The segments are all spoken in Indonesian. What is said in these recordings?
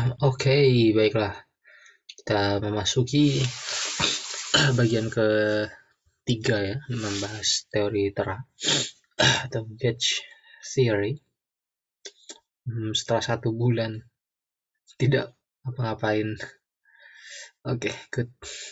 Oke, baiklah. Kita memasuki bagian ketiga ya, membahas teori terang atau gauge theory. Setelah 1 bulan tidak apa-ngapain. Oke, good.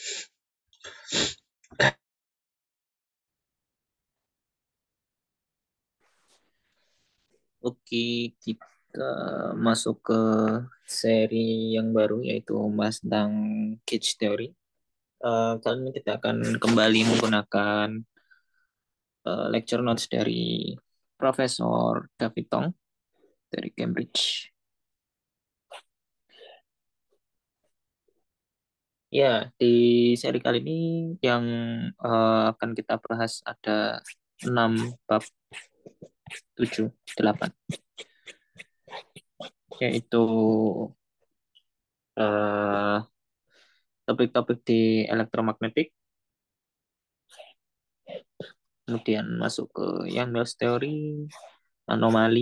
Oke, kita masuk ke seri yang baru yaitu membahas tentang cage theory. Kali ini kita akan kembali menggunakan lecture notes dari Profesor David Tong dari Cambridge. Ya, di seri kali ini yang akan kita bahas ada 6 bab 7 8, yaitu eh, topik-topik di elektromagnetik, kemudian masuk ke Yang-Mills Theory, anomali,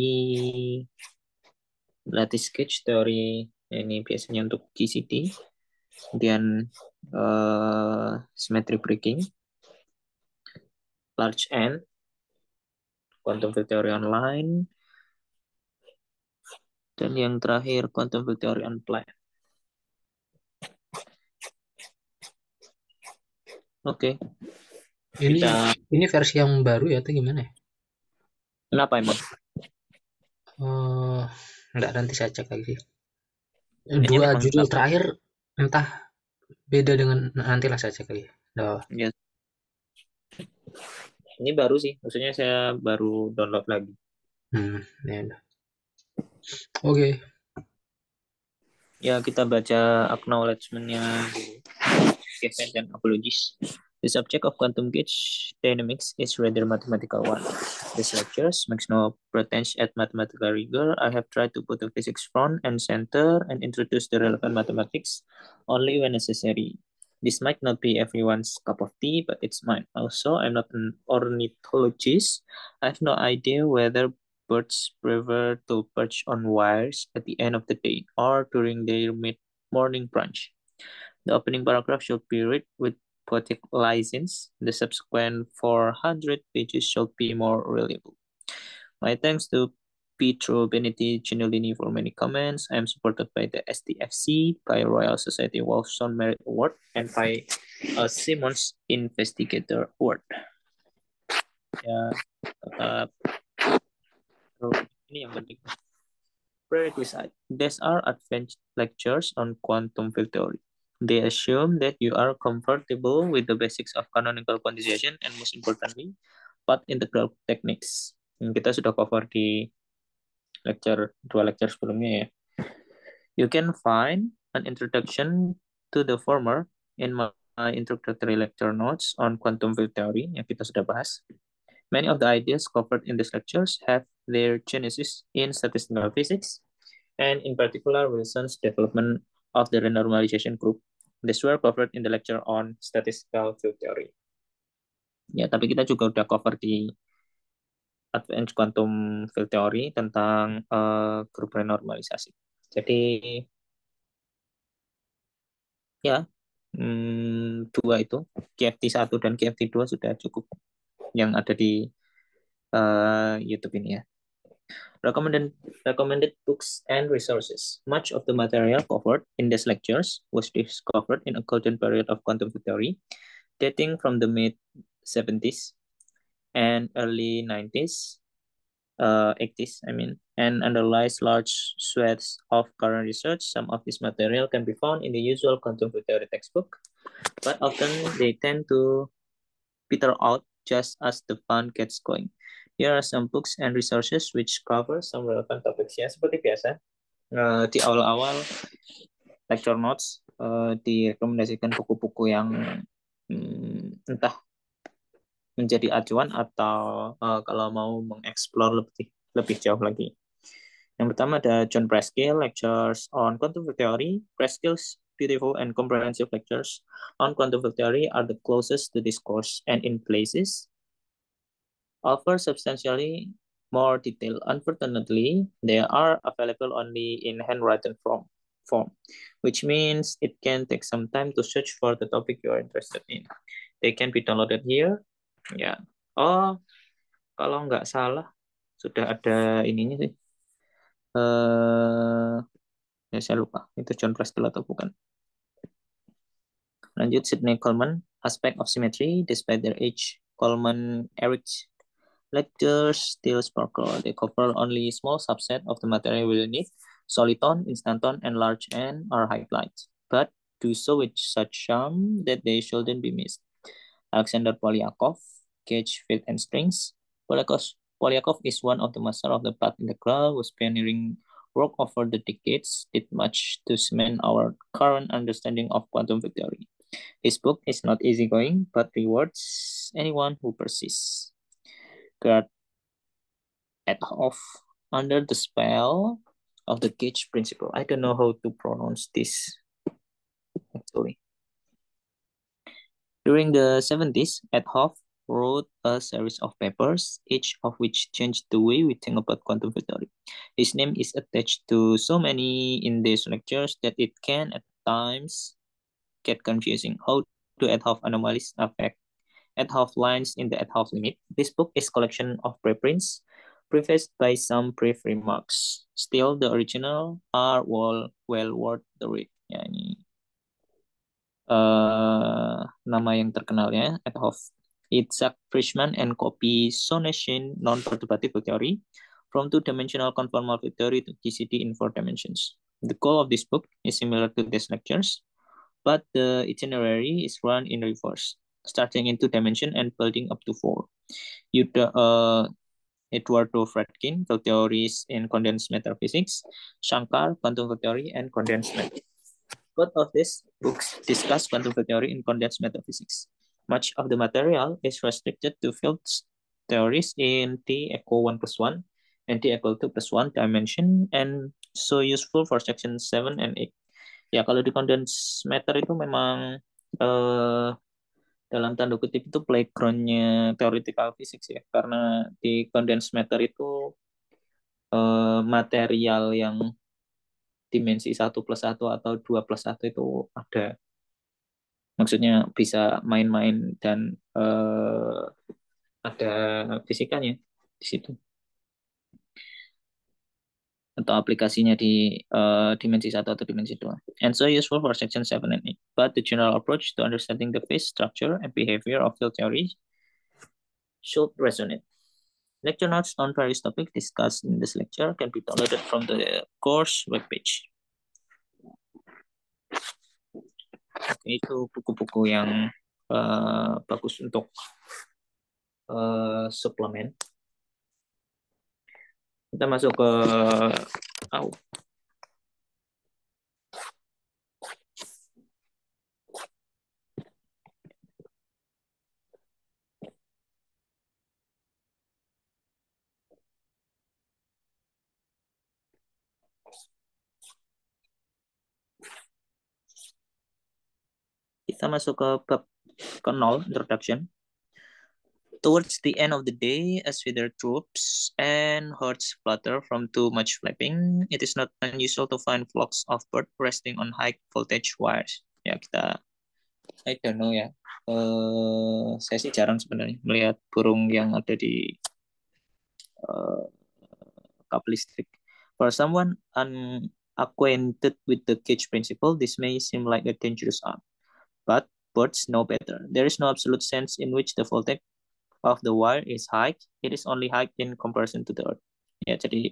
lattice gauge theory, ini biasanya untuk GCD, kemudian symmetry breaking, large N, quantum field theory online, dan yang terakhir quantum field theory on plane. Oke, Ini kita ini versi yang baru ya atau gimana ya? kenapa emang? Eh, enggak, nanti saya cek lagi. Kayaknya Dua memang judul terakhir entah beda dengan nantilah saya cek lagi. Dah. ya, ini baru sih, maksudnya saya baru download lagi. Ya udah. Oke. Ya, kita baca acknowledgement-nya dulu. Given and apologies. The subject of quantum gauge dynamics is rather mathematical one. This lectures makes no pretense at mathematical rigor. I have tried to put the physics front and center and introduce the relevant mathematics only when necessary. This might not be everyone's cup of tea, but it's mine. Also, I'm not an ornithologist. I have no idea whether birds prefer to perch on wires at the end of the day or during their mid-morning brunch. The opening paragraph should be read with poetic license. The subsequent 400 pages should be more reliable. My thanks to Pietro Benetti Giannolini for many comments. I am supported by the STFC, by Royal Society Wolfson Merit Award, and by a Simmons Investigator Award. Ya, tetap ini yang penting. Prerequisite. These are advanced lectures on quantum field theory. They assume that you are comfortable with the basics of canonical quantization and most importantly, path integral techniques. Kita sudah cover di dua lecture sebelumnya ya. You can find an introduction to the former in my introductory lecture notes on quantum field theory yang kita sudah bahas. Many of the ideas covered in these lectures have their genesis in statistical physics, and in particular Wilson's development of the renormalization group. These were covered in the lecture on statistical field theory. Ya, tapi kita juga udah cover di Advanced Quantum Field Theory tentang grup renormalisasi. Jadi ya, dua itu, QFT 1 dan QFT 2 sudah cukup yang ada di YouTube ini ya. Recommended books and resources. Much of the material covered in these lectures was discovered in a golden period of quantum theory, dating from the mid 70s and early 90s, 80s, and underlies large swaths of current research. Some of this material can be found in the usual quantum theory textbook, but often they tend to peter out just as the fun gets going. Here are some books and resources which cover some relevant topics ya. Seperti biasa, di awal-awal lecture notes direkomendasikan buku-buku yang entah menjadi acuan atau kalau mau mengeksplor lebih lebih jauh lagi. Yang pertama ada John Preskill, Lectures on Quantum Field Theory. Preskill's beautiful and comprehensive lectures on quantum field theory are the closest to this course and in places offer substantially more detail. Unfortunately, they are available only in handwritten form. form, which means it can take some time to search for the topic you are interested in. They can be downloaded here. Ya, oh kalau nggak salah sudah ada ininya sih. Ya saya lupa itu John Preskill atau bukan. Lanjut, Sidney Coleman, Aspect of Symmetry. Despite their age, Coleman Eric's lectures still sparkle. They cover only a small subset of the material we need. Soliton, Instanton, and Large N are highlights, but do so with such charm that they shouldn't be missed. Alexander Polyakov, Cage, Field, and Strings. Polyakov is one of the master of the path integral, whose pioneering work over the decades did much to cement our current understanding of quantum field theory. His book is not easygoing, but rewards anyone who persists. Gerd Edhoff, Under the Spell of the Cage Principle. I don't know how to pronounce this, actually. During the 70s, Edhoff wrote a series of papers, each of which changed the way we think about quantum field theory. His name is attached to so many in these lectures that it can at times get confusing. How do Edhoff anomalies affect Edhoff lines in the Edhoff limit? This book is a collection of preprints, prefaced by some brief remarks. Still, the original are well worth the read. Ya, ini nama yang terkenalnya, Edhoff. Isaac Frischmann and copy Sonneshin non-perturbative field theory from two-dimensional conformal field theory to QCD in 4 dimensions. The goal of this book is similar to these lectures, but the itinerary is run in reverse, starting in 2 dimension and building up to 4. Eduardo Fredkin, field theories in condensed matter physics, Shankar, quantum field theory and condensed matter. Both of these books discuss quantum field theory in condensed matter physics. Much of the material is restricted to field theories in T equal 1 plus 1 and T equal 2 plus 1 dimension, and so useful for section 7 and 8. Ya, kalau di condensed matter itu memang dalam tanda kutip itu playgroundnya theoretical physics ya, karena di condensed matter itu material yang dimensi 1 plus 1 atau 2 plus 1 itu ada. Maksudnya bisa main-main dan ada fisikanya di situ. Atau aplikasinya di dimensi 1 atau dimensi 2. And so useful for section 7 and 8. But the general approach to understanding the phase, structure, and behavior of field theory should resonate. Lecture notes on various topics discussed in this lecture can be downloaded from the course webpage. Itu buku-buku yang bagus untuk suplemen. Kita masuk ke kita masuk ke bab ke-0, introduction. Towards the end of the day, as feather droops and hearts flutter from too much flapping, it is not unusual to find flocks of birds resting on high voltage wires. Ya, kita, I don't know ya. Saya sih jarang sebenarnya melihat burung yang ada di kap listrik. For someone unacquainted with the cage principle, this may seem like a dangerous art. But birds know better. There is no absolute sense in which the voltage of the wire is high. It is only high in comparison to the earth. Ya, jadi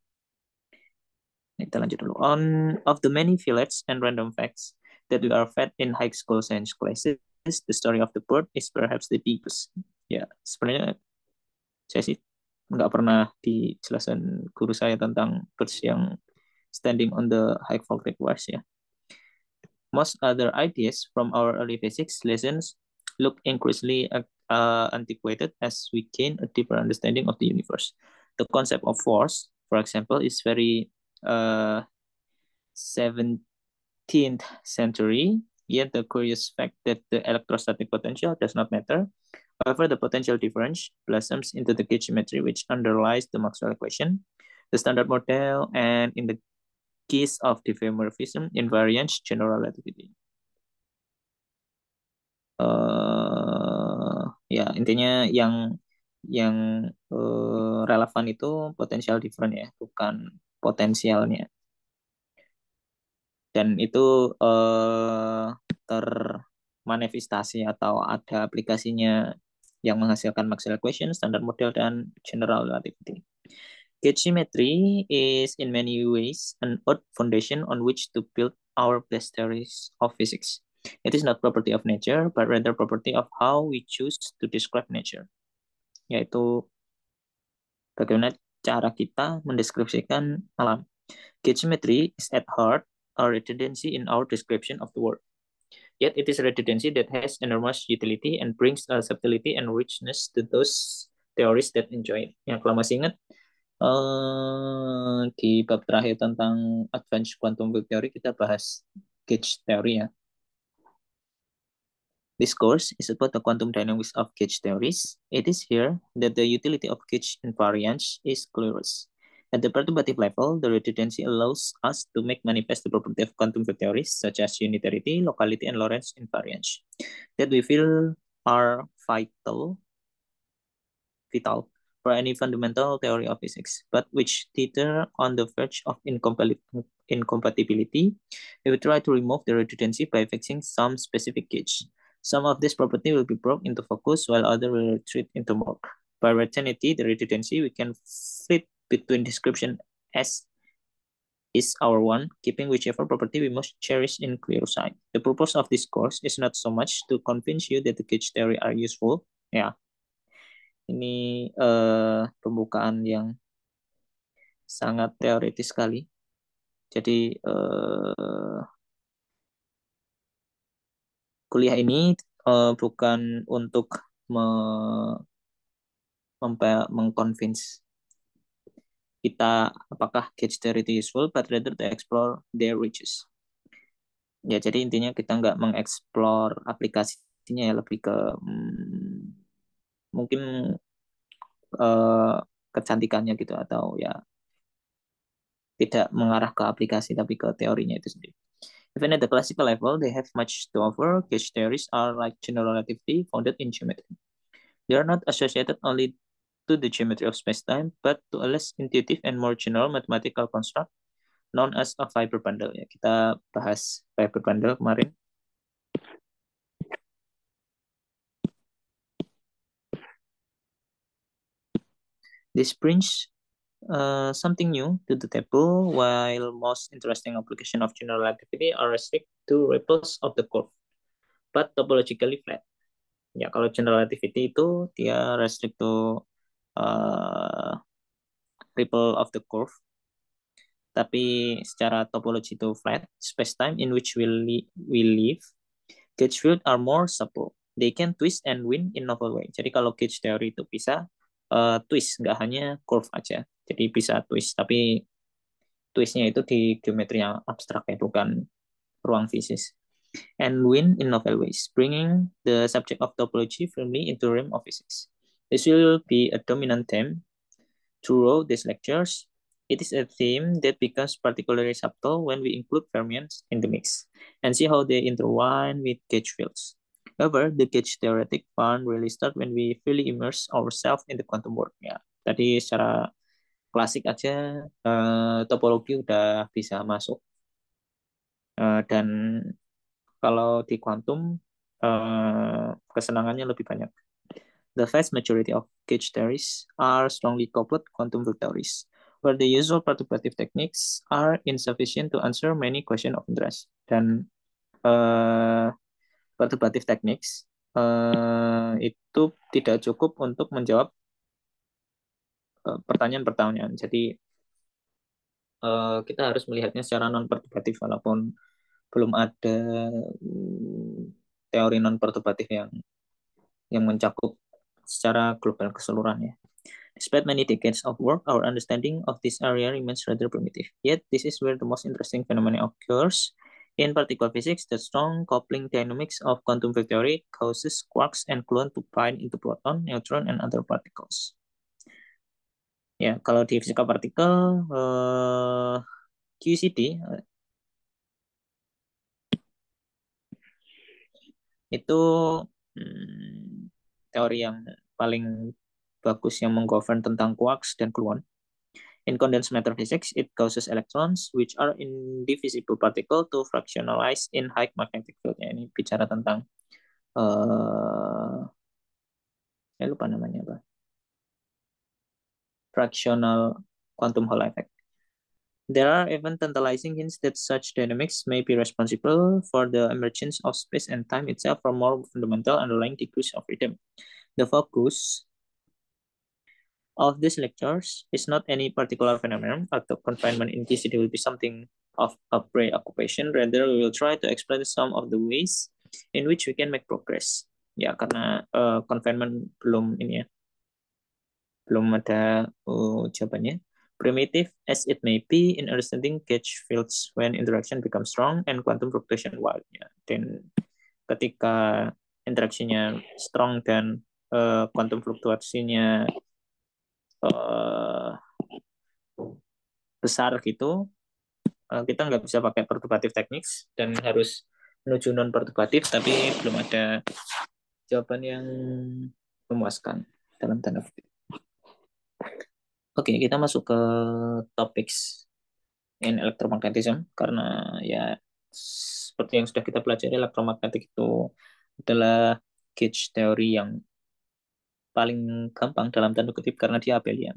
kita lanjut dulu. Of the many fillets and random facts that we are fed in high school science classes, the story of the bird is perhaps the deepest. Ya, sebenarnya saya sih nggak pernah dijelaskan guru saya tentang birds yang standing on the high voltage wires ya. Most other ideas from our early physics lessons look increasingly antiquated as we gain a deeper understanding of the universe. The concept of force, for example, is very 17th century, yet the curious fact that the electrostatic potential does not matter. However, the potential difference blossoms into the gauge geometry which underlies the Maxwell equation, the standard model, and in the case of diffeomorphism, invariance, general relativity. Ya intinya yang relevan itu potensial different ya, bukan potensialnya. Dan itu termanifestasi atau ada aplikasinya yang menghasilkan Maxwell equation, standard model, dan general relativity. Gauge symmetry is in many ways an odd foundation on which to build our best theories of physics. It is not property of nature, but rather property of how we choose to describe nature. Yaitu bagaimana cara kita mendeskripsikan alam. Gauge symmetry is at heart a redundancy in our description of the world. Yet it is a redundancy that has enormous utility and brings subtlety and richness to those theories that enjoy it. Yang kalau masih ingat, di bab terakhir tentang advanced quantum field theory kita bahas gauge theory ya. This course is about the quantum dynamics of gauge theories. It is here that the utility of gauge invariance is clearest. At the perturbative level, the redundancy allows us to make manifest the property of quantum field theories such as unitarity, locality, and Lorentz invariance that we feel are vital for any fundamental theory of physics, but which teeter on the verge of incompatibility if we try to remove the redundancy by fixing some specific gauge. Some of this property will be brought into focus while others will retreat into murk. By retenity, the redundancy, we can flip between description as is our one, keeping whichever property we most cherish in clear sight. The purpose of this course is not so much to convince you that the gauge theory are useful. Ya, ini pembukaan yang sangat teoritis sekali. Jadi kuliah ini bukan untuk mengconvince kita apakah gauge theory itu useful, but rather to explore their reaches. Ya, jadi intinya kita nggak mengeksplor aplikasinya ya, lebih ke mungkin kecantikannya gitu, atau ya tidak mengarah ke aplikasi tapi ke teorinya itu sendiri. Even at the classical level, they have much to offer. Gauge theories are like general relativity founded in geometry. They are not associated only to the geometry of space-time, but to a less intuitive and more general mathematical construct known as a fiber bundle. Ya, kita bahas fiber bundle kemarin. This brings something new to the table, while most interesting application of general relativity are restricted to ripples of the curve, but topologically flat. Ya, kalau general relativity itu dia restrict to ripple of the curve, tapi secara topologi itu flat. Space-time in which we live, gauge field are more supple. They can twist and win in novel way. Jadi kalau gauge theory itu bisa twist, nggak hanya curve aja. Jadi bisa twist, tapi twistnya itu di geometri yang abstrak ya, bukan ruang fisis. And win in novel ways, bringing the subject of topology firmly into the realm of physics. This will be a dominant theme throughout these lectures. It is a theme that becomes particularly subtle when we include fermions in the mix and see how they intertwine with gauge fields. However, the gauge theoretic fun really start when we fully immerse ourselves in the quantum world. Ya, tadi secara klasik aja topologi udah bisa masuk, dan kalau di quantum kesenangannya lebih banyak. The vast majority of gauge theories are strongly coupled quantum field theories, where the usual perturbative techniques are insufficient to answer many questions of interest. Dan perturbative techniques itu tidak cukup untuk menjawab pertanyaan-pertanyaan. Jadi kita harus melihatnya secara non-perturbatif, walaupun belum ada teori non-perturbatif yang mencakup secara global keseluruhannya. Despite many decades of work, our understanding of this area remains rather primitive. Yet, this is where the most interesting phenomena occurs. In particle physics, the strong coupling dynamics of quantum field theory causes quarks and gluon to bind into proton, neutron, and other particles. Ya, kalau di fisika partikel, QCD itu teori yang paling bagus yang menggovern tentang quarks dan gluon. In condensed matter physics, it causes electrons, which are indivisible particle, to fractionalize in high magnetic field. Ya, ini bicara tentang, saya lupa namanya apa, fractional quantum Hall effect. There are even tantalizing hints that such dynamics may be responsible for the emergence of space and time itself from more fundamental underlying degrees of freedom. The focus of these lectures is not any particular phenomenon atau confinement in case it will be something of a preoccupation. Rather, we will try to explain some of the ways in which we can make progress. Ya, karena confinement belum ini ya, belum ada jawabannya. Primitive as it may be in understanding gauge fields when interaction becomes strong and quantum fluctuation wild. Ya. Dan ketika interaksinya strong dan quantum fluktuasinya uh, besar gitu, kita nggak bisa pakai perturbatif techniques dan harus menuju non perturbatif, tapi belum ada jawaban yang memuaskan dalam tanda kutip. Oke, kita masuk ke topics in electromagnetism karena ya seperti yang sudah kita pelajari, elektromagnetik itu adalah gauge teori yang paling gampang dalam tanda kutip karena dia abelian.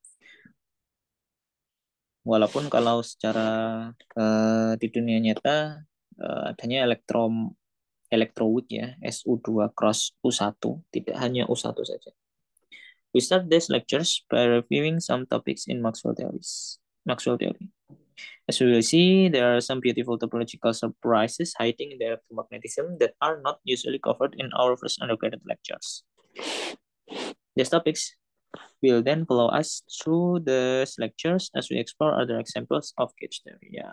Walaupun kalau secara di dunia nyata adanya elektroweak ya, SU2 cross U1, tidak hanya U1 saja. We start these lectures by reviewing some topics in Maxwell theory. As we will see, there are some beautiful topological surprises hiding in the electromagnetism that are not usually covered in our first undergraduate lectures. These topics will then follow us through the lectures as we explore other examples of gauge theory. Ya,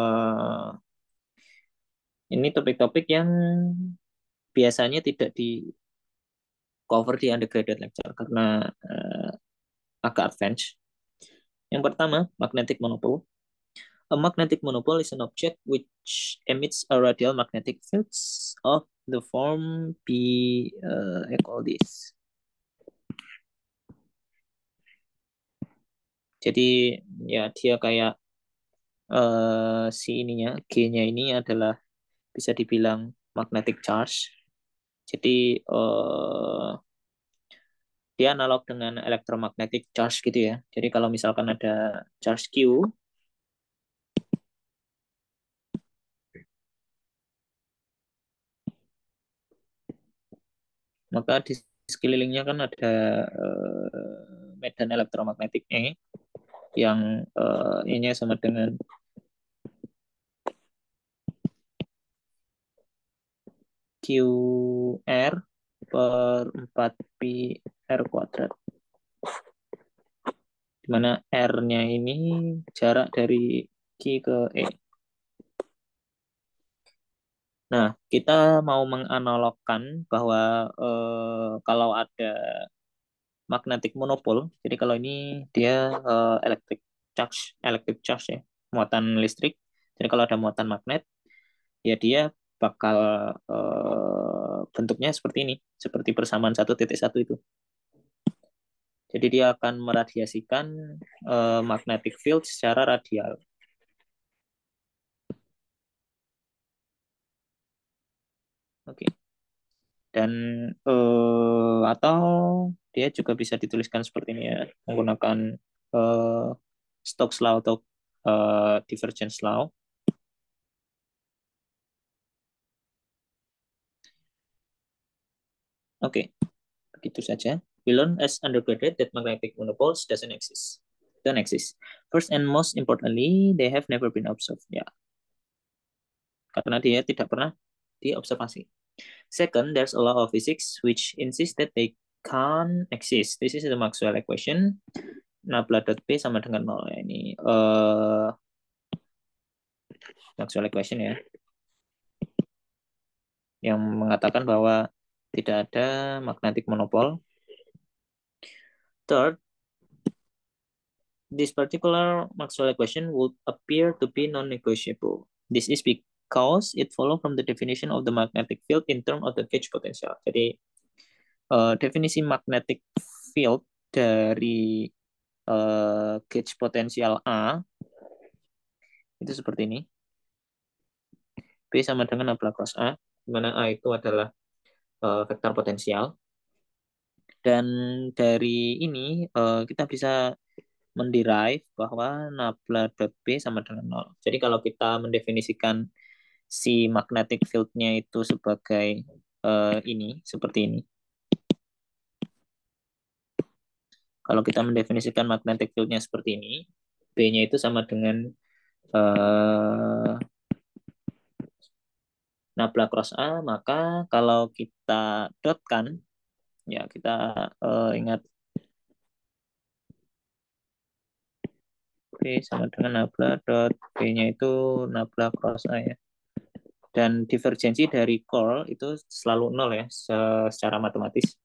ini topik-topik yang biasanya tidak di cover di undergraduate lecture karena agak advance. Yang pertama, magnetic monopole. A magnetic monopole is an object which emits a radial magnetic field of the form B. I call this. Jadi ya dia kayak si ininya, G-nya ini adalah bisa dibilang magnetic charge. Jadi dia analog dengan electromagnetic charge gitu ya. Jadi kalau misalkan ada charge Q, maka di sekelilingnya kan ada medan elektromagnetik E yang E-nya sama dengan QR per 4 pi R kuadrat. Di mana R-nya ini jarak dari Q ke E. Nah, kita mau menganalogkan bahwa kalau ada magnetic monopole, jadi kalau ini dia electric charge ya, muatan listrik. Jadi kalau ada muatan magnet, ya dia bakal bentuknya seperti ini, seperti persamaan 1.1 itu. Jadi dia akan meradiasikan magnetic field secara radial. Oke. Dan atau dia juga bisa dituliskan seperti ini ya, menggunakan Stokes law atau divergence law. Oke, begitu saja. We learn as undergraduate that magnetic monopoles don't exist. First and most importantly, they have never been observed. Ya, karena dia tidak pernah diobservasi. Second, there's a law of physics which insists that they can't exist. This is the Maxwell equation. Nabla.P sama dengan 0. Ini Maxwell equation ya, yang mengatakan bahwa tidak ada magnetic monopole. Third, this particular Maxwell equation would appear to be non-negotiable. This is because it follows from the definition of the magnetic field in terms of the gauge potential. Jadi definisi magnetic field dari gauge potensial A itu seperti ini. B sama dengan A plus A, di mana A itu adalah vektor potensial. Dan dari ini kita bisa menderive bahwa nabla dot B sama dengan 0. Jadi kalau kita mendefinisikan si magnetic field-nya itu sebagai ini, seperti ini. Kalau kita mendefinisikan magnetic field-nya seperti ini, B-nya itu sama dengan nabla cross A, maka kalau kita dotkan, ya kita ingat B sama dengan nabla dot B-nya itu nabla cross A ya. Dan divergensi dari core itu selalu 0 ya secara matematis.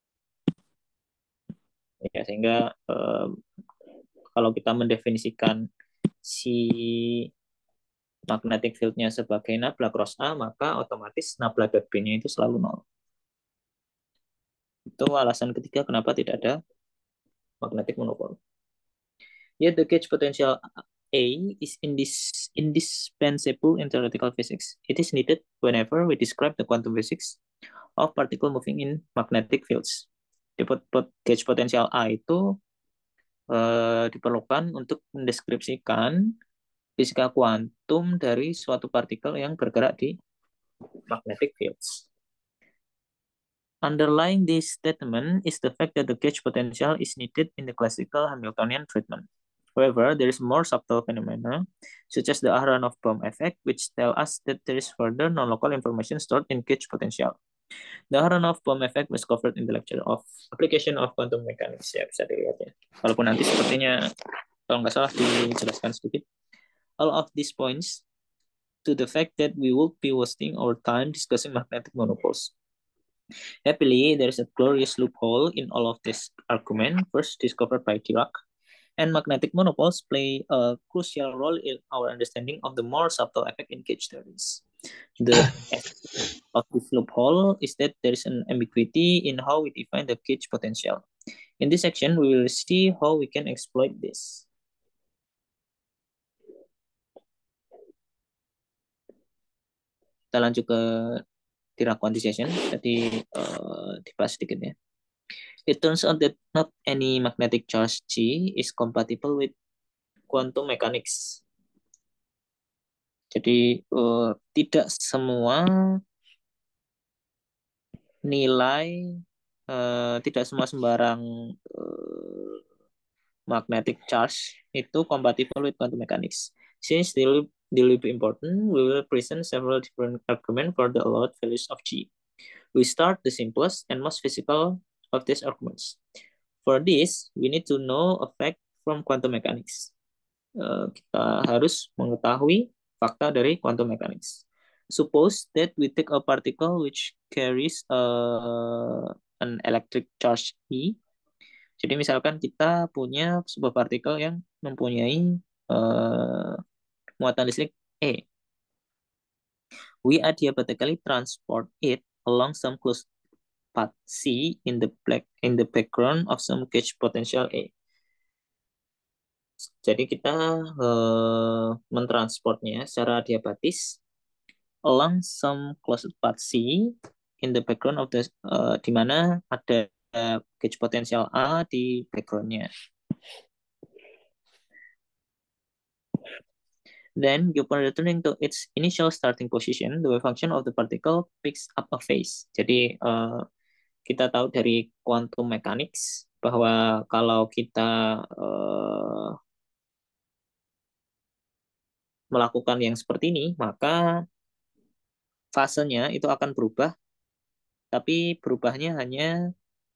Ya, sehingga kalau kita mendefinisikan si magnetic field-nya sebagai nabla cross A, maka otomatis nabla dot B-nya itu selalu 0. Itu alasan ketiga kenapa tidak ada magnetic monopole. Yet the gauge potential A is indispensable in theoretical physics. It is needed whenever we describe the quantum physics of particle moving in magnetic fields. Gauge potential A itu diperlukan untuk mendeskripsikan fisika kuantum dari suatu partikel yang bergerak di magnetic fields. Underlying this statement is the fact that the gauge potential is needed in the classical Hamiltonian treatment. However, there is more subtle phenomena, such as the Aharonov-Bohm effect, which tell us that there is further non-local information stored in gauge potential. The Aharonov-Bohm effect was covered in the lecture of application of quantum mechanics. Ya, bisa dilihat ya. Walaupun nanti sepertinya, kalau nggak salah dijelaskan sedikit. All of these points to the fact that we will be wasting our time discussing magnetic monopoles. Happily, there is a glorious loophole in all of this argument, first discovered by Dirac, and magnetic monopoles play a crucial role in our understanding of the more subtle effect in gauge theories. The effect of this loophole is that there is an ambiguity in how we define the gauge potential. In this section, we will see how we can exploit this. Kita lanjut ke Dirac quantization. Tadi dibahas sedikit ya. It turns out that not any magnetic charge G is compatible with quantum mechanics. Jadi tidak semua nilai, tidak semua sembarang magnetic charge itu compatible with quantum mechanics. Since they will be important, we will present several different arguments for the allowed values of G. We start the simplest and most physical of these arguments. For this, we need to know a fact from quantum mechanics. Kita harus mengetahui fakta dari quantum mechanics. Suppose that we take a particle which carries an electric charge E. Jadi misalkan kita punya sebuah partikel yang mempunyai muatan listrik E. We adiabatically transport it along some closed path C in the background of some gauge potential A. Jadi kita mentransportnya secara adiabatis along some closed path C in the background of the di mana ada gauge potential A di backgroundnya. Then, upon returning to its initial starting position, the wave function of the particle picks up a phase. Jadi kita tahu dari quantum mechanics bahwa kalau kita melakukan yang seperti ini, maka fasenya itu akan berubah, tapi berubahnya hanya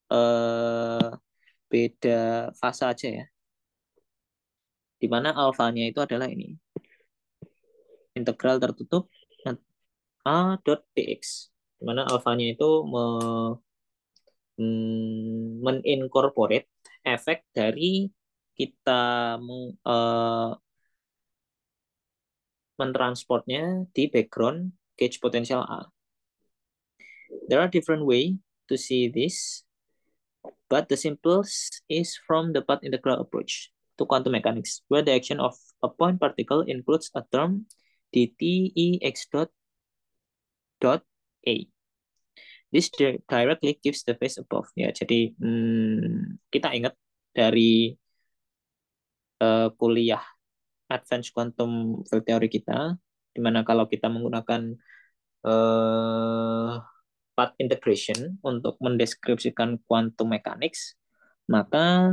beda fase aja ya. Di mana alfanya itu adalah ini. Integral tertutup A dot dx. Di mana alfanya itu menincorporate efek dari kita mentransportnya di background gauge potential A. There are different ways to see this, but the simplest is from the path integral approach to quantum mechanics, where the action of a point particle includes a term dt E x dot A. This directly gives the phase above. Ya, jadi kita ingat dari kuliah Advanced Quantum Field Theory kita, di mana kalau kita menggunakan path integration untuk mendeskripsikan quantum mechanics, maka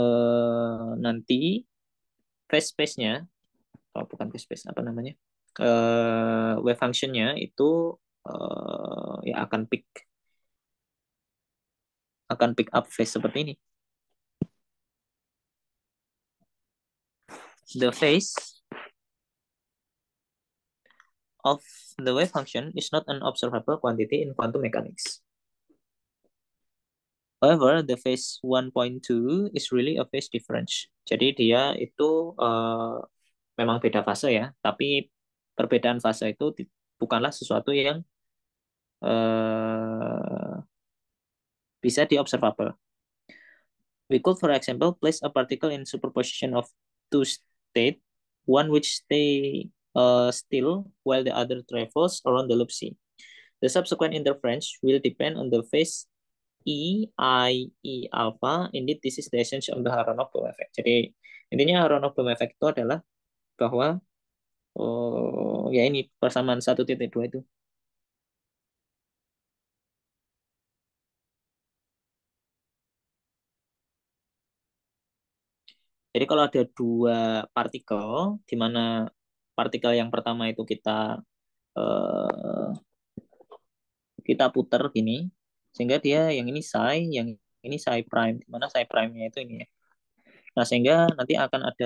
nanti phase space-nya, oh bukan phase space, apa namanya, wave function-nya itu ya akan pick up phase seperti ini. The phase of the wave function is not an observable quantity in quantum mechanics. However, the phase 1.2 is really a phase difference. Jadi dia itu memang beda fase ya, tapi perbedaan fase itu bukanlah sesuatu yang bisa diobservable. We could, for example, place a particle in superposition of two states, one which stay still while the other travels around the loop C. The subsequent interference will depend on the phase E, I, E alpha. Indeed, this is the essence of the Aharonov-Bohm effect. Jadi, intinya Aharonov-Bohm effect itu adalah bahwa ya ini persamaan 1.2 itu. Jadi kalau ada dua partikel, di mana partikel yang pertama itu kita putar gini, sehingga dia yang ini psi prime, di mana psi prime-nya itu ini ya. Nah, sehingga nanti akan ada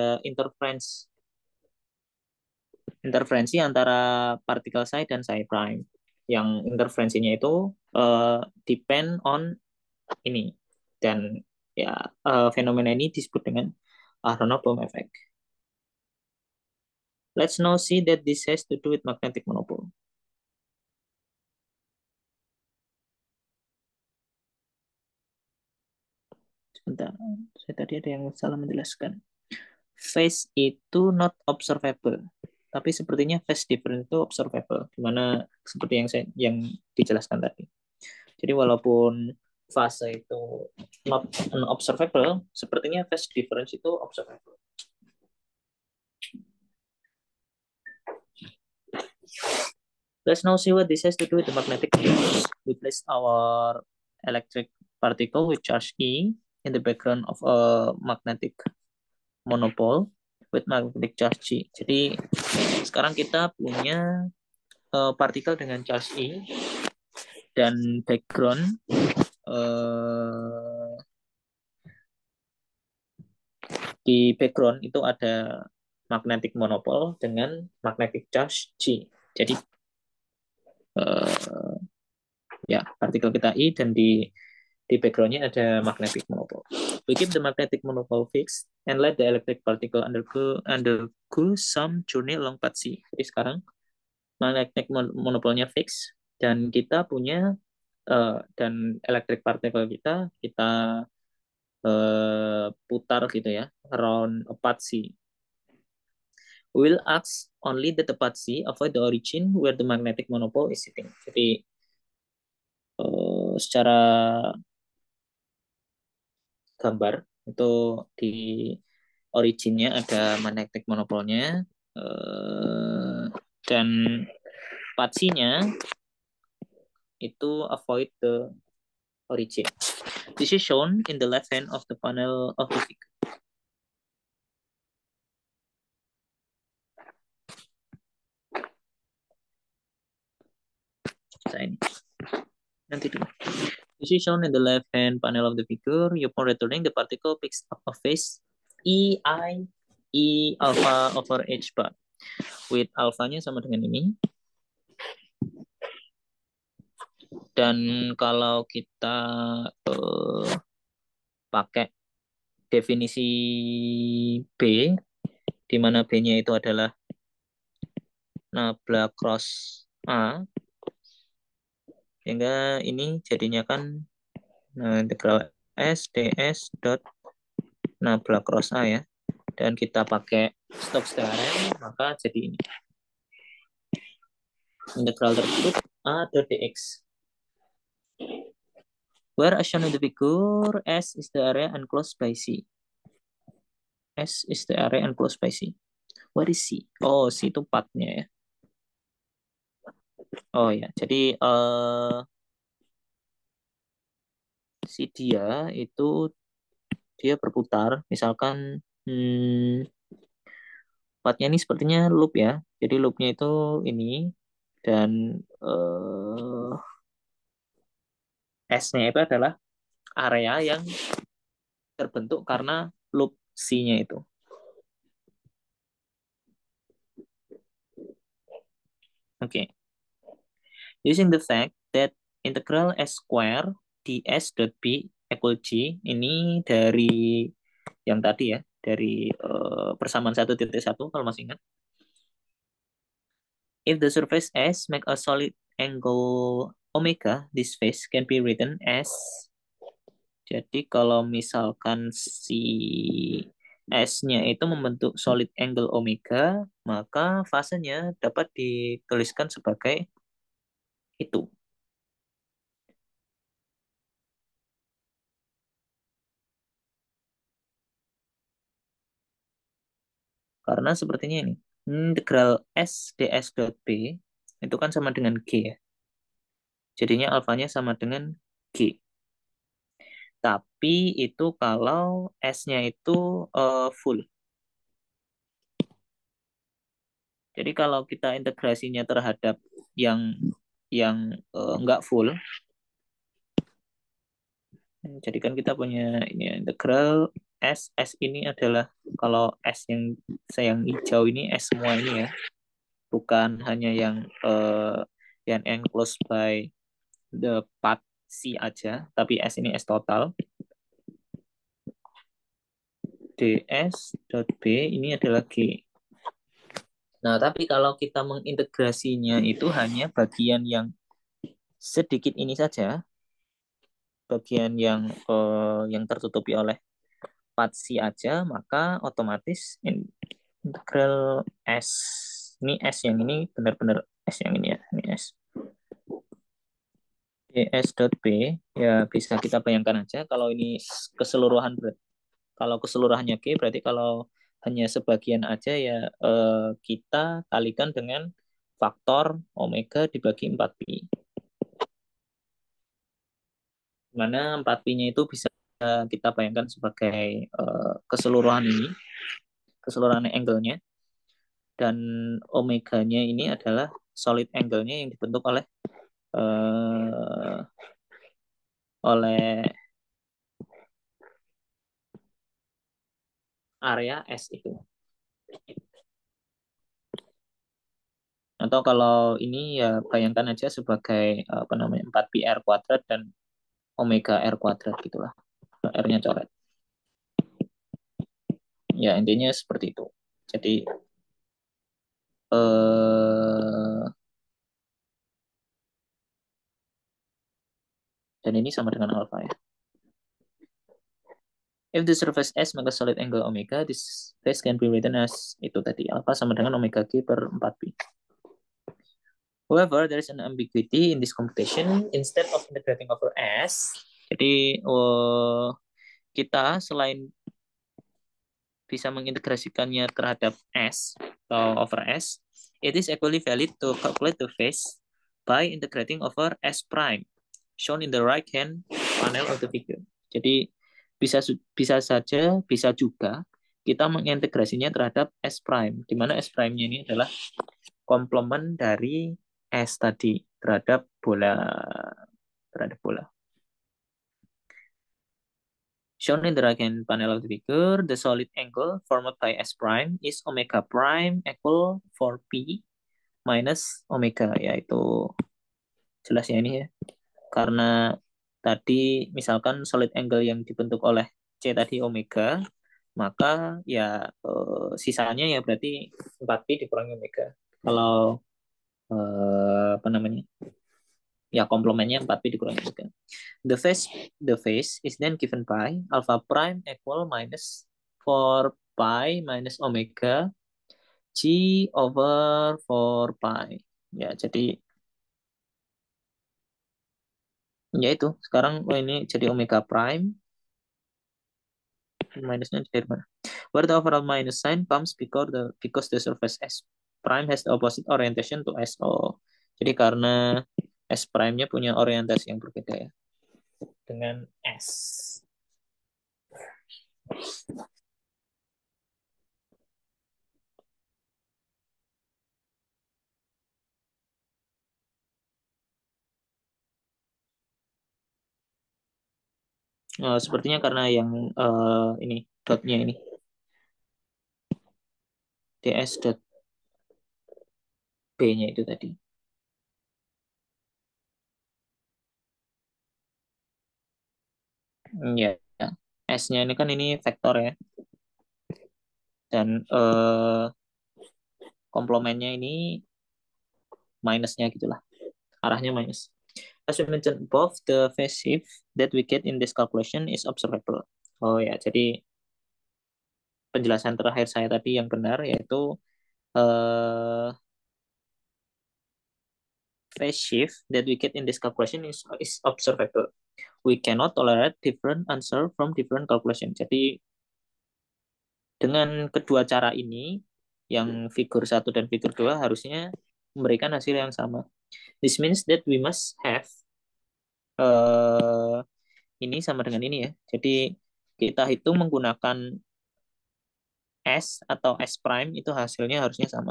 interferensi antara partikel psi dan psi prime. Yang interferensinya itu depend on ini. Dan ya fenomena ini disebut dengan Aharonov-Bohm effect. Let's now see that this has to do with magnetic monopole. Sebentar, saya tadi ada yang salah menjelaskan. Phase itu not observable, tapi sepertinya phase difference itu observable, dimana seperti yang dijelaskan tadi. Jadi walaupun fase itu not unobservable, sepertinya phase difference itu observable. Let's now see what this has to do with the magnetic field. We place our electric particle with charge E in the background of a magnetic monopole with magnetic charge G. Jadi sekarang kita punya partikel dengan charge E dan background di background itu ada magnetic monopole dengan magnetic charge G. Jadi ya partikel kita I dan di backgroundnya ada magnetic monopole. We keep the magnetic monopole fixed and let the electric particle undergo some journey along path C. Jadi sekarang magnetic monopolnya fix dan kita punya dan electric particle kita putar gitu ya around a path C. We will ask only that the path C avoid the origin where the magnetic monopole is sitting. Jadi secara gambar itu di originnya ada magnetic monopolnya dan path-nya itu avoid the origin. This is shown in the left hand of the panel of the figure. Ini nanti dulu. This is shown in the left hand panel of the figure. Upon returning, the particle picks up a phase E alpha over H bar. With alfanya sama dengan ini. Dan kalau kita pakai definisi B, di mana B-nya itu adalah nabla cross A, sehingga ini jadinya kan integral S ds dot nabla cross A ya, dan kita pakai Stokes theorem, maka jadi ini integral tersebut A dot dx, where as shown in the figure S is the area enclosed by C. S is the area enclosed by C. What is C? Oh, C itu partnya ya. Oh ya, jadi si dia berputar. Misalkan partnya ini sepertinya loop ya. Jadi loopnya itu ini, dan S-nya itu adalah area yang terbentuk karena loop C-nya itu. Oke. Okay. Using the fact that integral S square ds dot B equal G, ini dari yang tadi ya, dari persamaan 1.1 kalau masih ingat. If the surface S make a solid angle omega, this face can be written as, jadi kalau misalkan si S-nya itu membentuk solid angle omega, maka fasenya dapat dituliskan sebagai itu. Karena sepertinya ini, integral S ds dot B itu kan sama dengan G ya. Jadinya alfanya sama dengan G. Tapi itu kalau S-nya itu full. Jadi kalau kita integrasinya terhadap yang enggak full, jadi kan kita punya ini ya, integral S ini adalah, kalau S yang hijau ini S semua ini ya, bukan hanya yang enclosed by the part C aja, tapi S ini S total. ds dot B ini adalah G. Nah, tapi kalau kita mengintegrasinya itu hanya bagian yang sedikit ini saja, bagian yang tertutupi oleh spasi aja, maka otomatis integral S, ini S yang ini benar-benar S yang ini ya, ini S. ds dot B ya bisa kita bayangkan aja kalau ini keseluruhan, kalau keseluruhannya G berarti kalau hanya sebagian aja ya kita kalikan dengan faktor omega dibagi 4pi. Mana 4pi-nya itu bisa kita bayangkan sebagai keseluruhan ini, keseluruhan angle-nya, dan omeganya ini adalah solid angle-nya yang dibentuk uh, oleh area S itu. Atau kalau ini ya bayangkan aja sebagai apa namanya 4pi R kuadrat dan omega R kuadrat gitulah. R-nya coret. Ya intinya seperti itu. Jadi dan ini sama dengan alpha ya. If the surface S maka solid angle omega, this face can be written as itu tadi, alpha sama dengan omega G per 4pi. However, there is an ambiguity in this computation. Instead of integrating over S, jadi kita selain bisa mengintegrasikannya terhadap S atau over S, it is equally valid to calculate the phase by integrating over S prime, shown in the right hand panel of the figure. Jadi bisa saja, bisa juga kita mengintegrasinya terhadap S prime, di mana S prime-nya ini adalah komplement dari S tadi terhadap bola. Shown in the right-hand panel of the figure, the solid angle formed by S prime is omega prime equal 4pi minus omega, yaitu jelas ya ini ya. Karena tadi misalkan solid angle yang dibentuk oleh tadi omega, maka ya sisanya ya berarti 4pi dikurangi omega. Kalau apa namanya? Ya komplemennya 4pi dikurangi omega. The phase the phase is then given by alpha prime equal minus 4 pi minus omega G over 4 pi. Ya, jadi ya itu. Sekarang ini jadi omega prime minusnya dari mana? Where the overall minus sign comes because the surface S prime has the opposite orientation to SO. Jadi karena S prime-nya punya orientasi yang berbeda ya dengan S. Sepertinya karena yang ini dotnya ini ds dot b-nya itu tadi. Ya, S-nya ini kan ini vektor ya. Dan komplemennya ini minusnya gitulah. Arahnya minus. As we mentioned above, the phase shift that we get in this calculation is observable. Oh ya, jadi penjelasan terakhir saya tadi yang benar yaitu uh, phase shift that we get in this calculation is observable. We cannot tolerate different answer from different calculation. Jadi dengan kedua cara ini, yang figur 1 dan figur 2 harusnya memberikan hasil yang sama. This means that we must have uh, ini sama dengan ini ya. Jadi kita hitung menggunakan S atau S prime itu hasilnya harusnya sama.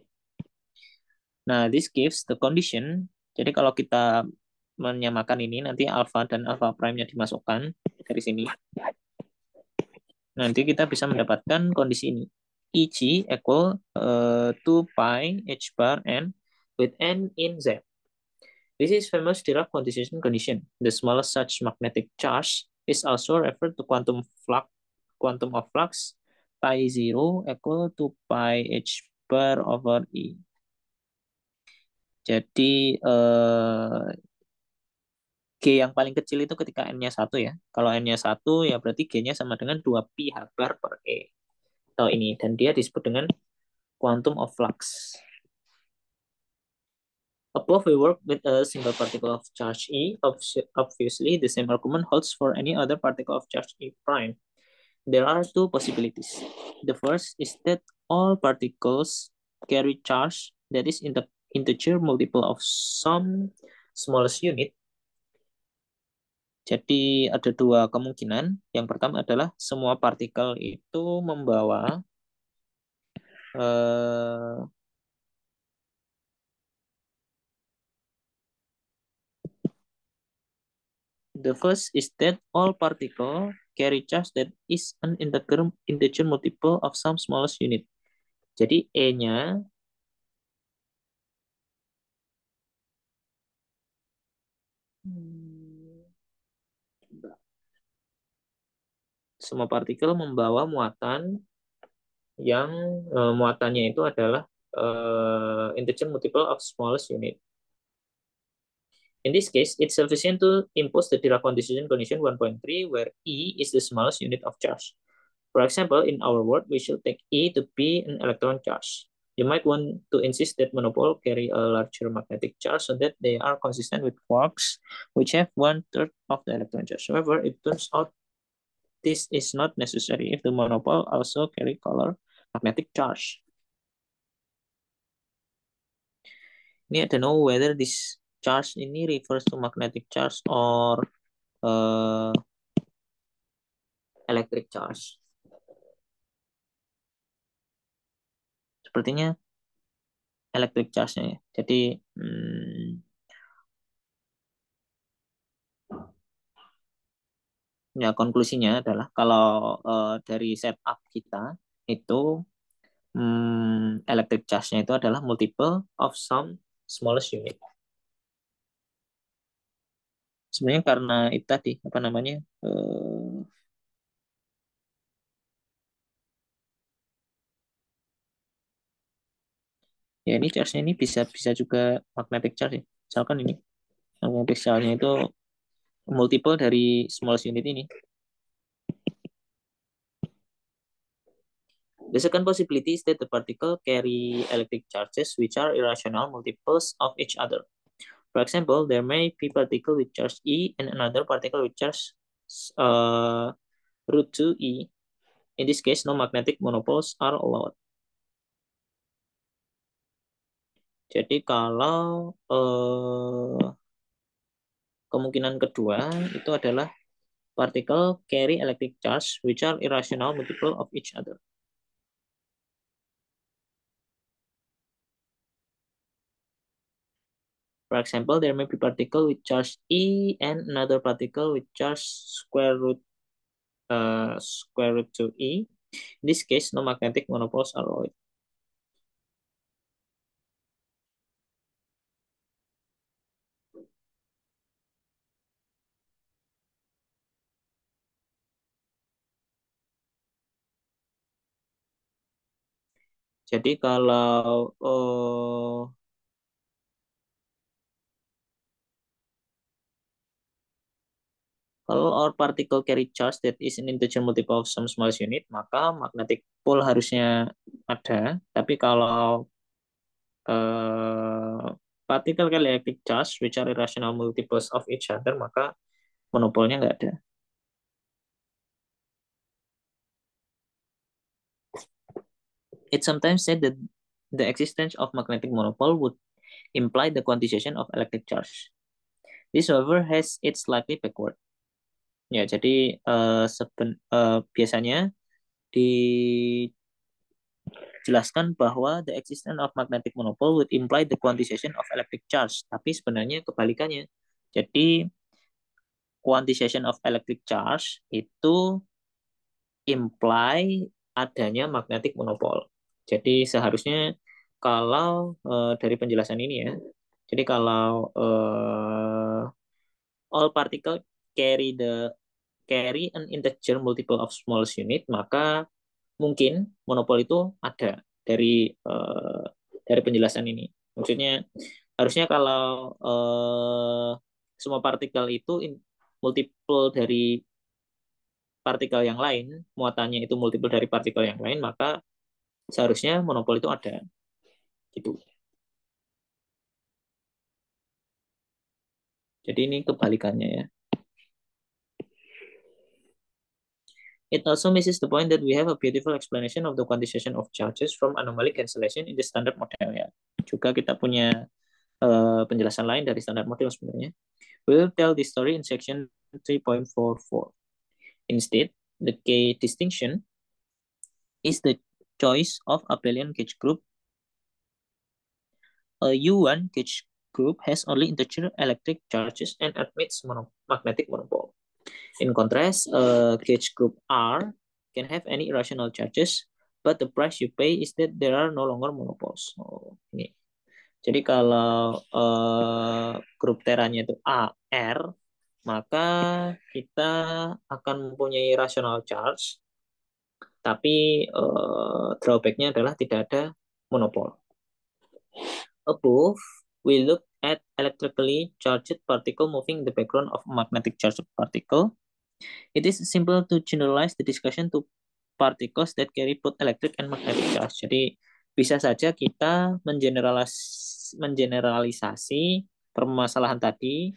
Nah, this gives the condition. Jadi kalau kita menyamakan ini, nanti alpha dan alpha prime-nya dimasukkan dari sini. Nanti kita bisa mendapatkan kondisi ini. EG equal 2 pi H bar N with N in Z. This is famous Dirac quantization condition. The smallest such magnetic charge is also referred to quantum of flux pi 0 equal to pi H bar over E. Jadi G yang paling kecil itu ketika N-nya 1 ya. Kalau N-nya 1 ya berarti G-nya sama dengan 2 pi H bar per E. Atau ini. Dan dia disebut dengan quantum of flux. Above we work with a single particle of charge E. Obviously, the same argument holds for any other particle of charge E prime. There are two possibilities. The first is that all particles carry charge that is in the integer multiple of some smallest unit. Jadi ada dua kemungkinan. Yang pertama adalah semua partikel itu membawa the first is that all particle carry charge that is an integer multiple of some smallest unit. Jadi E-nya semua partikel membawa muatan yang muatannya itu adalah integer multiple of smallest unit. In this case, it's sufficient to impose the Dirac quantization condition 1.3, where E is the smallest unit of charge. For example, in our world, we should take E to be an electron charge. You might want to insist that monopole carry a larger magnetic charge so that they are consistent with quarks, which have 1/3 of the electron charge. However, it turns out this is not necessary if the monopole also carry color magnetic charge. Ini I don't know whether this charge ini refers to magnetic charge or electric charge. Sepertinya electric charge-nya ya. Jadi ya konklusinya adalah kalau dari setup kita itu electric charge-nya itu adalah multiple of some smallest unit. Sebenarnya karena itu tadi apa namanya Ya ini charge-nya ini bisa bisa juga magnetic charge ya. Misalkan ini magnetic charge-nya itu multiple dari smallest unit ini. The second possibility is that the particle carry electric charges which are irrational multiples of each other. For example, there may be particle with charge E and another particle with charge root 2E. In this case, no magnetic monopoles are allowed. Jadi kalau kemungkinan kedua itu adalah particle carry electric charge which are irrational multiple of each other. For example, there may be particle with charge E and another particle with charge square root 2E. In this case, no magnetic monopoles are allowed. Jadi kalau our particle carry charge that is an integer multiple of some smallest unit, maka magnetic pole harusnya ada. Tapi kalau particle carry electric charge which are irrational multiples of each other, maka monopolnya nggak ada. It's sometimes said that the existence of magnetic monopole would imply the quantization of electric charge. This, however, has its slightly backward. Ya, jadi biasanya dijelaskan bahwa the existence of magnetic monopole would imply the quantization of electric charge. Tapi sebenarnya kebalikannya. Jadi quantization of electric charge itu imply adanya magnetic monopole. Jadi seharusnya kalau dari penjelasan ini ya, jadi kalau all particle carry an integer multiple of smallest unit, maka mungkin monopol itu ada dari penjelasan ini. Maksudnya harusnya kalau semua partikel itu multiple dari partikel yang lain, muatannya itu multiple dari partikel yang lain, maka seharusnya monopol itu ada. Gitu. Jadi ini kebalikannya ya. It also misses the point that we have a beautiful explanation of the quantization of charges from anomaly cancellation in the standard model ya. Juga kita punya penjelasan lain dari standard model sebenarnya. We'll tell this story in section 3.44. Instead, the key distinction is the choice of abelian gauge group. A U1 gauge group has only integer electric charges and admits magnetic monopole. In contrast, a gauge group R can have any irrational charges, but the price you pay is that there are no longer monopoles. Oh, ini. Jadi kalau grup teranya itu A, R, maka kita akan mempunyai rational charge, tapi drawback-nya adalah tidak ada monopol. Above, we look at electrically charged particle moving in the background of a magnetic charged particle. It is simple to generalize the discussion to particles that carry both electric and magnetic charge. Jadi bisa saja kita mengeneralisasi permasalahan tadi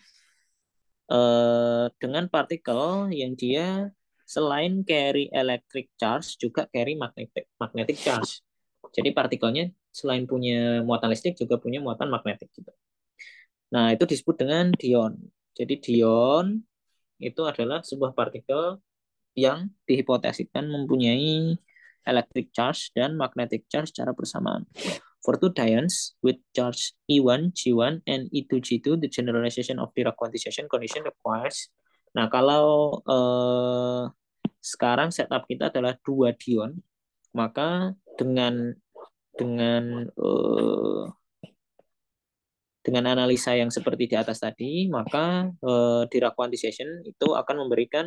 dengan partikel yang dia selain carry electric charge juga carry magnetic charge. Jadi partikelnya selain punya muatan listrik juga punya muatan magnetik gitu. Nah, itu disebut dengan dion. Jadi dion itu adalah sebuah partikel yang dihipotesiskan mempunyai electric charge dan magnetic charge secara bersamaan. For two dions with charge E1, G1, and E2, G2, the generalization of Dirac quantization condition requires. Nah, kalau sekarang setup kita adalah dua dion, maka dengan analisa yang seperti di atas tadi, maka Dirac quantization itu akan memberikan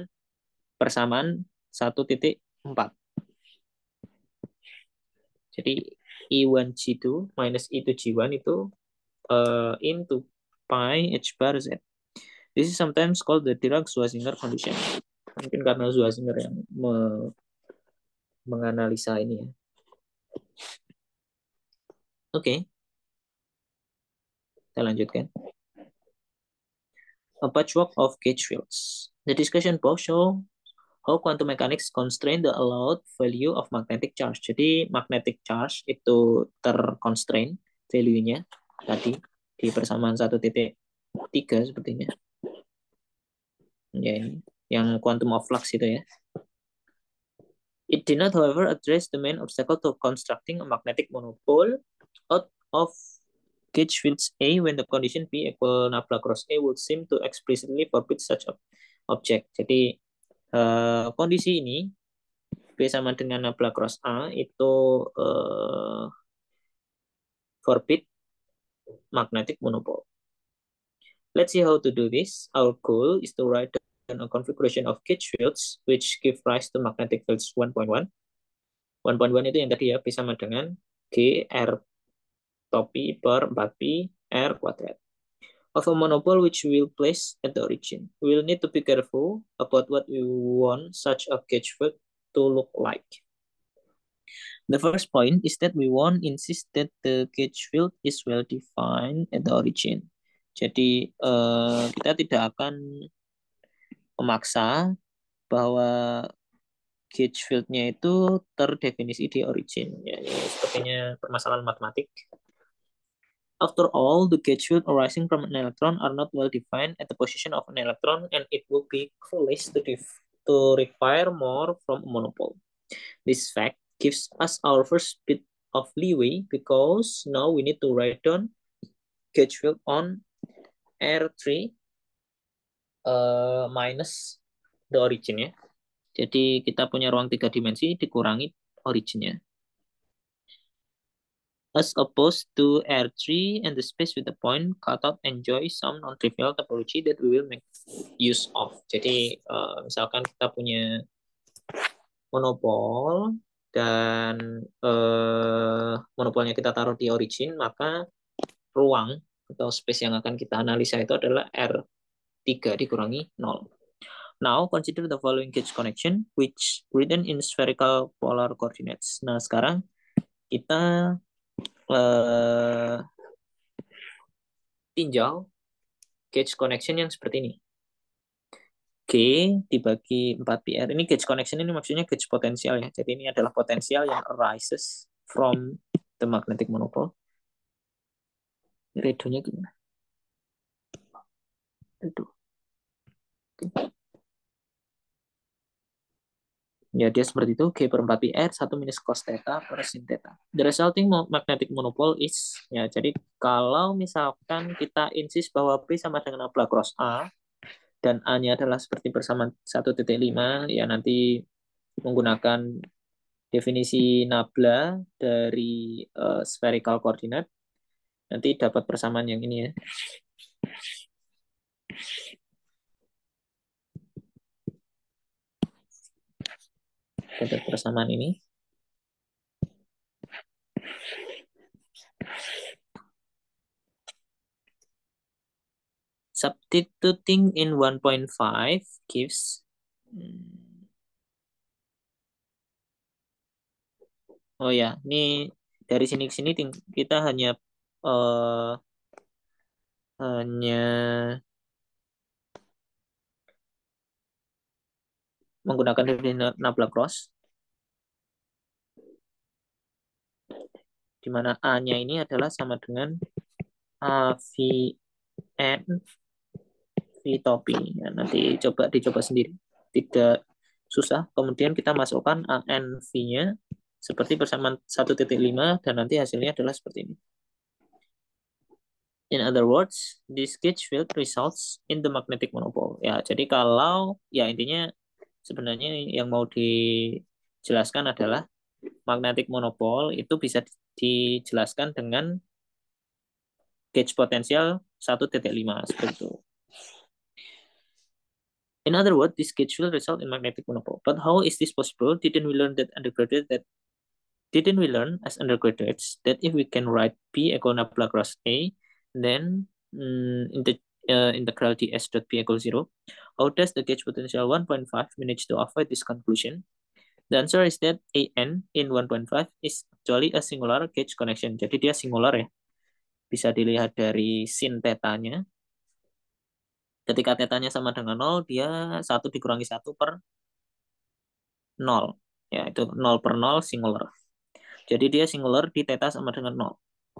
persamaan 1.4. Jadi E1G2 minus E2G1 itu into pi h bar z. This is sometimes called the Dirac-Schwarzinger condition. Mungkin karena Schwarzinger yang menganalisa ini ya. Oke, kita lanjutkan. A patchwork of gauge fields. The discussion both show how quantum mechanics constrain the allowed value of magnetic charge. Jadi magnetic charge itu terconstrain value-nya tadi di persamaan 1.3 sepertinya. Ya ini yang quantum of flux itu ya. It did not, however, address the main obstacle to constructing a magnetic monopole out of gauge fields A when the condition P equal nabla cross A would seem to explicitly forbid such object. Jadi kondisi ini B sama dengan nabla cross A itu forbid magnetic monopole. Let's see how to do this. Our goal is to write down a configuration of gauge fields which give rise to magnetic fields 1.1. 1.1 itu yang tadi ya, B sama dengan G R topi per 4pi R kuadrat. Of a monopole which we'll place at the origin. We'll need to be careful about what we want such a gauge field to look like. The first point is that we won't insist that the gauge field is well defined at the origin. Jadi kita tidak akan memaksa bahwa gauge field-nya itu terdefinisi di origin. Ya, ini sepertinya permasalahan matematik. After all, the gauge field arising from an electron are not well defined at the position of an electron, and it would be foolish to require more from a monopole. This fact gives us our first bit of leeway because now we need to write down gauge field on R3 minus the origin ya. Jadi kita punya ruang 3 dimensi dikurangi originnya. As opposed to R3 and the space with the point cut out enjoy some non-trivial topology that we will make use of. Jadi misalkan kita punya monopol dan monopolnya kita taruh di origin, maka ruang atau space yang akan kita analisa itu adalah R3 dikurangi 0. Now consider the following gauge connection which written in spherical polar coordinates. Nah, sekarang kita tinjau gauge connection yang seperti ini. G dibagi 4πr. Ini gauge connection ini maksudnya gauge potensial ya. Jadi ini adalah potensial yang arises from the magnetic monopole. Redonya gimana? Aduh. Ya, dia seperti itu. G per 4πr, 1 minus cos theta per sin theta. The resulting magnetic monopole is, ya, jadi kalau misalkan kita insist bahwa P sama dengan nabla cross A, dan A-nya adalah seperti persamaan 1.5, ya nanti menggunakan definisi nabla dari spherical coordinate, nanti dapat persamaan yang ini ya. Dapat persamaan ini. Substituting in 1.5 gives oh ya, ini dari sini ke sini kita hanya menggunakan definisi nabla cross, di mana A-nya ini adalah sama dengan AVN V topi. Ya, nanti dicoba sendiri. Tidak susah. Kemudian kita masukkan ANV-nya seperti persamaan 1.5 dan nanti hasilnya adalah seperti ini. In other words, this gauge field results in the magnetic monopole. Ya, jadi kalau ya intinya sebenarnya yang mau dijelaskan adalah magnetic monopole itu bisa dijelaskan dengan gauge potensial 1.5 seperti itu. In other words, this gauge will result in magnetic monopole. But how is this possible? Didn't we learn that undergraduate that Didn't we learn as undergraduates that if we can write B equal nabla cross A, then integral ds dot B equals 0? How does the gauge potential 1.5 manage to avoid this conclusion? The answer is that AN in 1.5 is actually a singular gauge connection. Jadi dia singular ya. Bisa dilihat dari sin tetanya. Ketika tetanya sama dengan 0, dia 1 dikurangi 1 per 0. Ya, itu 0 per 0 singular. Jadi dia singular di theta sama dengan 0.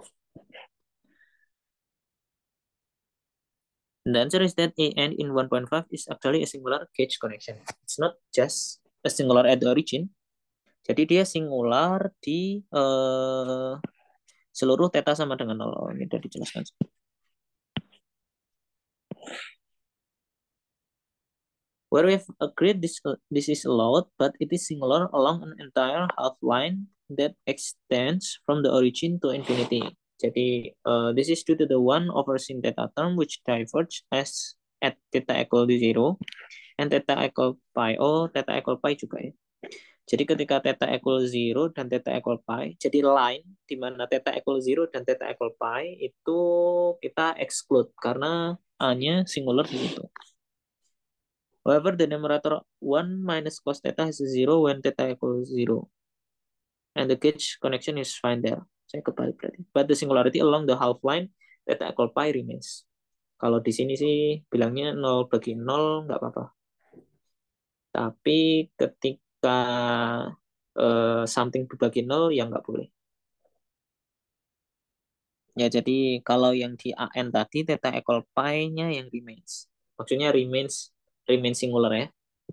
And the answer is that AN in 1.5 is actually a singular gauge connection. It's not just a singular at the origin. Jadi dia singular di seluruh theta sama dengan 0. Ini sudah dijelaskan. Where we have agreed this is allowed, but it is singular along an entire half line that extends from the origin to infinity. Jadi this is due to the 1 over sin theta term which diverges as at theta equal to 0 and theta equal pi. Oh, theta equal pi juga ya. Jadi ketika theta equal 0 dan theta equal pi, jadi line di mana theta equal 0 dan theta equal pi itu kita exclude karena A-nya singular di situ. However, the numerator 1 minus cos theta is 0 when theta equals 0. And the gauge connection is fine there. Saya kebalik berarti. But the singularity along the half line theta equal pi remains. Kalau di sini sih bilangnya 0 bagi 0 nggak apa-apa. Tapi ketika something dibagi 0 ya nggak boleh. Ya, jadi kalau yang di AN tadi theta equal pi-nya yang remains. Maksudnya remains singular ya.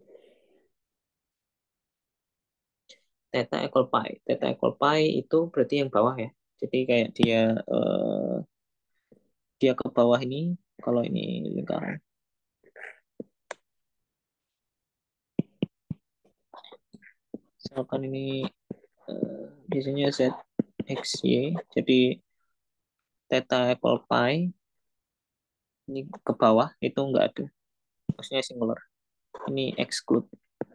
Theta equal pi. Theta equal pi itu berarti yang bawah ya. Jadi kayak dia ke bawah ini kalau ini lingkaran. Misalkan ini biasanya Z X Y. Jadi theta equal pi ini ke bawah itu enggak ada. Maksudnya singular. Ini exclude.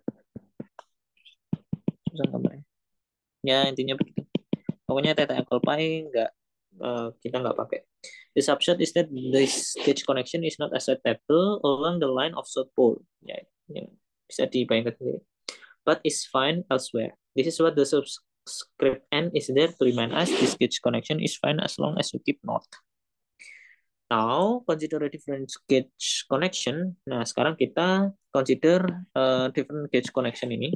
Susah gambarnya. Ya intinya begitu. Pokoknya theta equal pi enggak kita nggak pakai. The subset is that this gauge connection is not acceptable along the line of south pole. Ya, bisa dibayangkan sendiri. But is fine elsewhere. This is what the subscript N is there to remind us this gauge connection is fine as long as we keep north. Now, consider a different gauge connection. Nah, sekarang kita consider different gauge connection ini.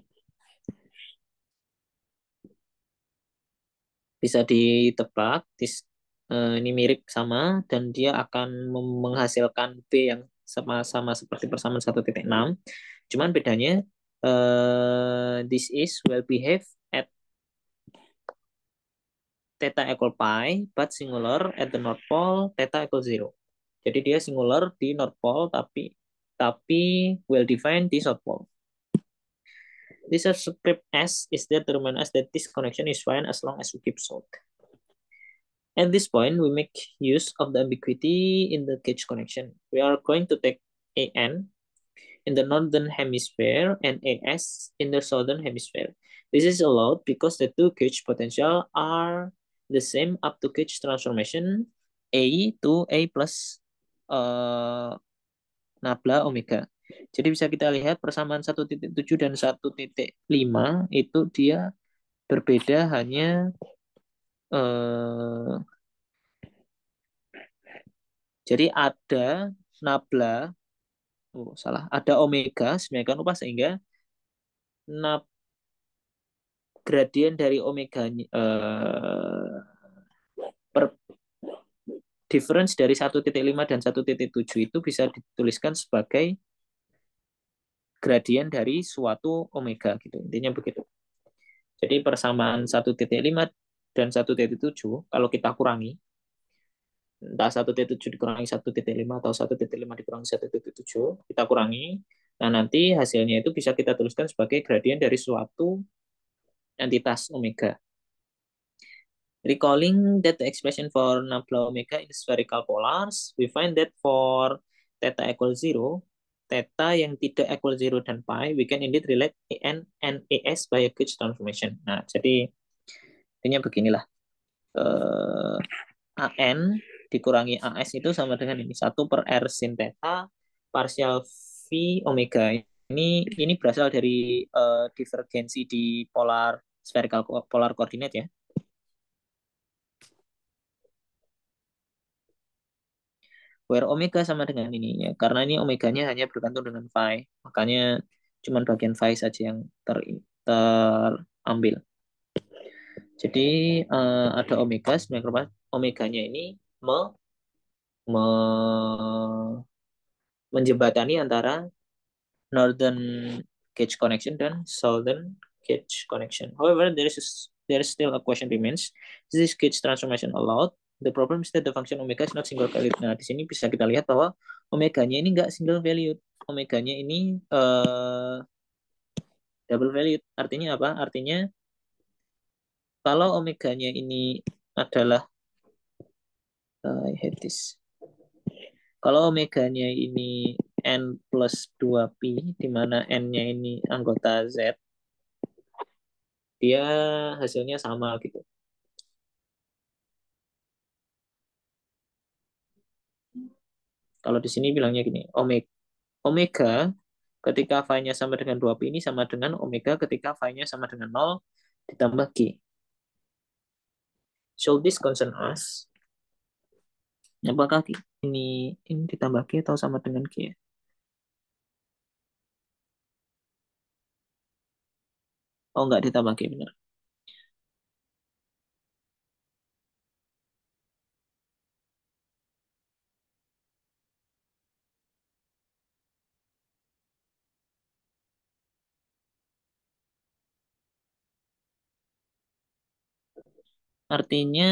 Bisa ditebak, ini mirip sama, dan dia akan menghasilkan B yang sama-sama seperti persamaan 1.6. Cuman bedanya, this is well behaved at theta equal pi, but singular at the north pole, theta equal 0. Jadi dia singular di north pole, tapi well defined di south pole. This subscript S is there to remind us that this connection is fine as long as we keep south. At this point, we make use of the ambiguity in the gauge connection. We are going to take AN in the northern hemisphere and AS in the southern hemisphere. This is allowed because the two gauge potential are the same up to gauge transformation A to A plus nabla omega. Jadi bisa kita lihat persamaan 1.7 dan 1.5 itu dia berbeda hanya jadi ada nabla, ada omega sedemikian rupa sehingga gradien dari omega per difference dari 1.5 dan 1.7 itu bisa dituliskan sebagai gradien dari suatu omega gitu. Intinya begitu. Jadi persamaan 1.5 dan 1.7 kalau kita kurangi entah 1.7 dikurangi 1.5 atau 1.5 dikurangi 1.7 kita kurangi. Nah, nanti hasilnya itu bisa kita tuliskan sebagai gradien dari suatu entitas omega. Recalling that the expression for nabla omega in spherical polars, we find that for theta equal 0, theta yang tidak equal 0 dan pi, we can indeed relate AN and AS by a gauge transformation. Nah, jadi Intinya beginilah. Eh, AN dikurangi AS itu sama dengan ini. 1/R sin theta partial V omega. Ini berasal dari divergensi di spherical polar coordinate ya. Where omega sama dengan ini ya. Karena ini omeganya hanya bergantung dengan phi. Makanya cuma bagian phi saja yang terambil. Jadi ada omega, sebenarnya omeganya ini me, menjembatani antara northern gauge connection dan southern gauge connection. However, there is still a question remains. Is this gauge transformation allowed? The problem is that the function omega is not single valued. Nah, di sini bisa kita lihat bahwa omeganya ini nggak single valued. Omeganya ini double valued. Artinya apa? Artinya kalau omeganya ini adalah I hate this. Kalau omeganya ini n plus 2pi, di mana n-nya ini anggota Z, dia hasilnya sama gitu. Kalau di sini bilangnya gini, omega ketika phi-nya sama dengan 2pi ini sama dengan omega ketika phi-nya sama dengan 0 ditambah G. So this concern us, apakah ini ditambah G atau sama dengan G? Oh, enggak ditambah G, benar. Artinya,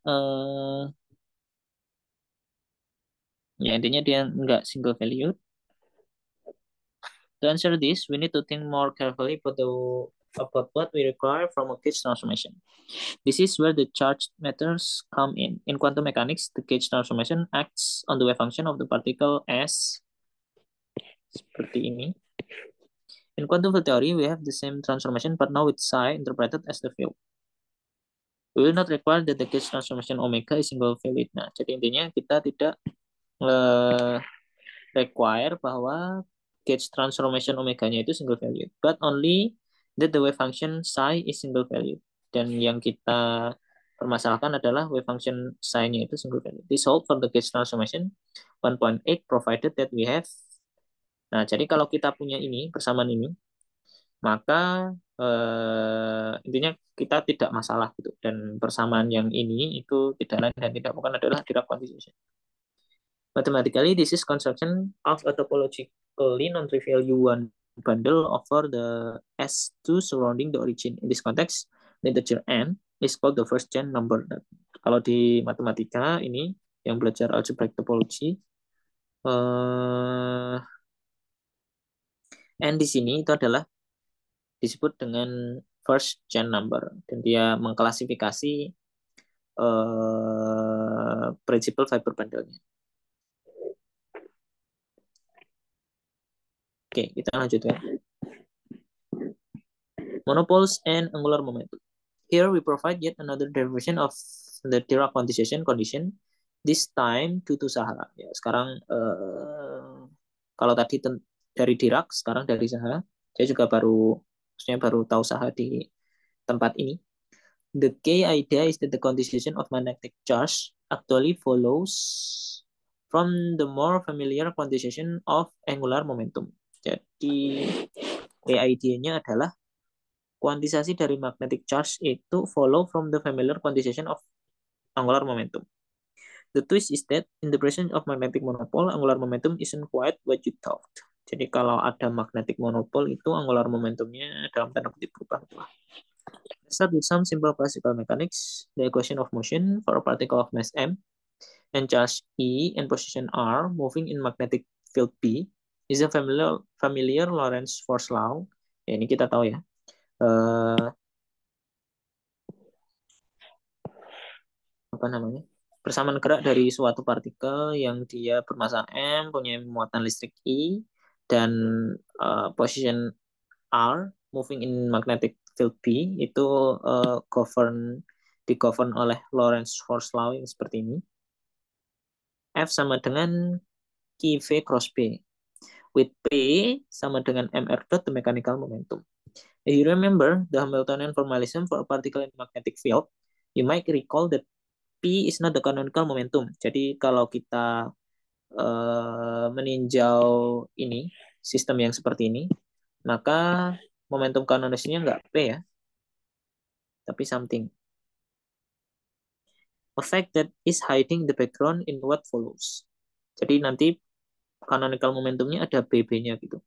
ya intinya dia enggak single value. To answer this, we need to think more carefully about what we require from a gauge transformation. This is where the charge matters come in. In quantum mechanics, the gauge transformation acts on the wave function of the particle as seperti ini. In quantum field theory, we have the same transformation, but now with psi interpreted as the field. We will not require that the gauge transformation omega is single valued. Nah, jadi intinya kita tidak require bahwa gauge transformation omeganya itu single valued, but only that the wave function psi is single valued. Dan yang kita permasalahkan adalah wave function psi-nya itu single valued. This hold for the gauge transformation 1.8 provided that we have. Nah, jadi kalau kita punya ini, persamaan ini, maka intinya kita tidak masalah gitu. Dan persamaan yang ini itu tidak lain dan tidak bukan adalah Dirac quantization. Mathematically, this is construction of a topologically non-trivial U1 bundle over the S2 surrounding the origin. In this context, the integer n is called the first chain number. Kalau di matematika ini yang belajar algebraic topology, n di sini itu adalah disebut dengan first chain number dan dia mengklasifikasi principal fiber bundle-nya. Oke, kita lanjutkan. Monopoles and angular momentum. Here we provide yet another derivation of the Dirac quantization condition, this time due to Saha. Ya, sekarang kalau tadi dari Dirac, sekarang dari Saha. Saya juga baru tahu Saha di tempat ini. The key idea is that the quantization of magnetic charge actually follows from the more familiar quantization of angular momentum. Jadi key idea-nya adalah kuantisasi dari magnetic charge itu follow from the familiar quantization of angular momentum. The twist is that in the presence of magnetic monopole, angular momentum isn't quite what you thought. Jadi kalau ada magnetic monopole itu angular momentumnya dalam tanda kutip berubah. Let's start with some simple classical mechanics. The equation of motion for a particle of mass m and charge E and position R moving in magnetic field B is a familiar Lorentz force law. Ya, ini kita tahu ya. Apa namanya? Persamaan gerak dari suatu partikel yang dia bermassa m, punya muatan listrik E, dan position R moving in magnetic field B itu govern di-govern oleh Lorentz-Force Law yang seperti ini. F sama dengan Q V cross P. With P sama dengan mr dot the mechanical momentum. If you remember the Hamiltonian formalism for a particle in magnetic field, you might recall that P is not the canonical momentum. Jadi kalau kita meninjau ini, sistem yang seperti ini, maka momentum kanonisnya nggak P ya, tapi something. A fact that is hiding the background in what follows. Jadi nanti canonical momentumnya ada BB-nya gitu.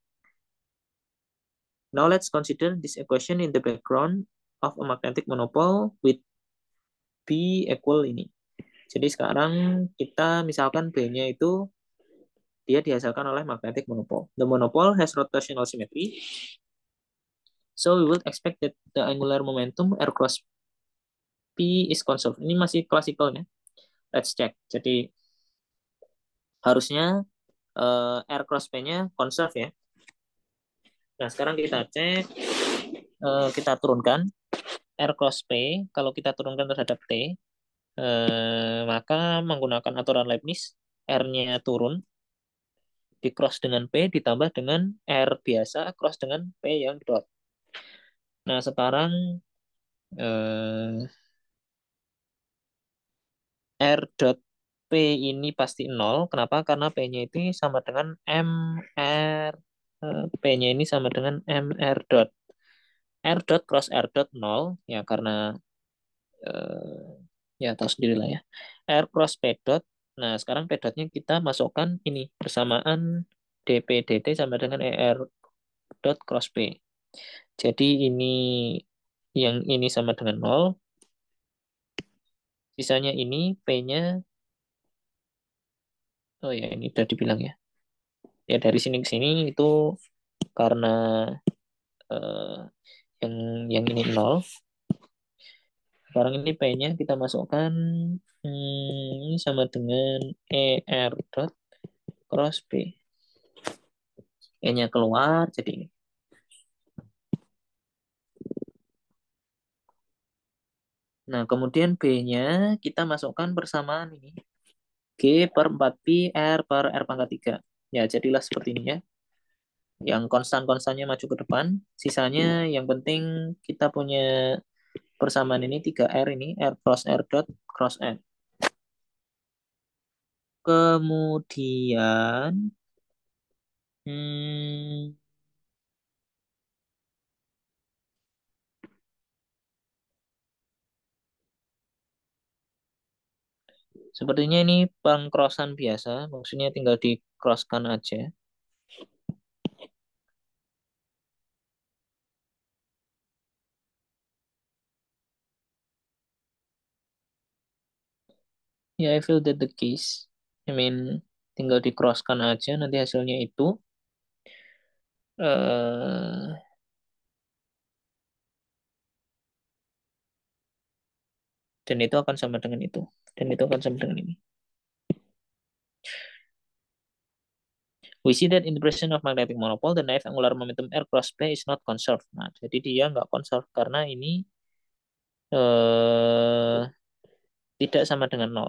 Now let's consider this equation in the background of a magnetic monopole with B equal ini. Jadi sekarang kita misalkan B-nya itu dia dihasilkan oleh magnetic monopole. The monopole has rotational symmetry. So we would expect that the angular momentum R cross P is conserved. Ini masih klasikalnya. Let's check. Jadi harusnya R cross P-nya conserve ya. Nah, sekarang kita cek, kita turunkan R cross P. Kalau kita turunkan terhadap T, maka menggunakan aturan Leibniz, R-nya turun, di cross dengan P, ditambah dengan R biasa, cross dengan P yang dot. Nah, sekarang R dot P ini pasti 0. Kenapa? Karena P-nya ini sama dengan MR. P-nya ini sama dengan MR dot. R dot cross R dot 0. Ya, karena ya tahu sendiri lah ya. R cross P dot. Nah, sekarang P dotnya kita masukkan ini. Persamaan dp dt sama dengan ER dot cross P. Jadi ini yang ini sama dengan 0. Sisanya ini P-nya, oh ya ini udah dibilang ya. Ya dari sini ke sini itu karena eh, yang ini 0. Sekarang ini P-nya kita masukkan ini sama dengan ER dot cross P. E-nya keluar jadi ini. Nah, kemudian B-nya kita masukkan persamaan ini. G per 4pi R per R pangkat 3. Ya, jadilah seperti ini ya. Yang konstan-konstannya maju ke depan. Sisanya yang penting kita punya persamaan ini 3R ini. R cross R dot cross N. Kemudian sepertinya ini pengcrossan biasa. Maksudnya tinggal di-crosskan aja. Ya, I feel that the case. I mean, tinggal di-crosskan aja. Nanti hasilnya itu. eh dan itu akan sama dengan itu. Dan itu akan sama dengan ini. We see that in the presence of magnetic monopole, the naive angular momentum R cross P is not conserved. Nah, jadi dia nggak conserved karena ini eh, tidak sama dengan nol.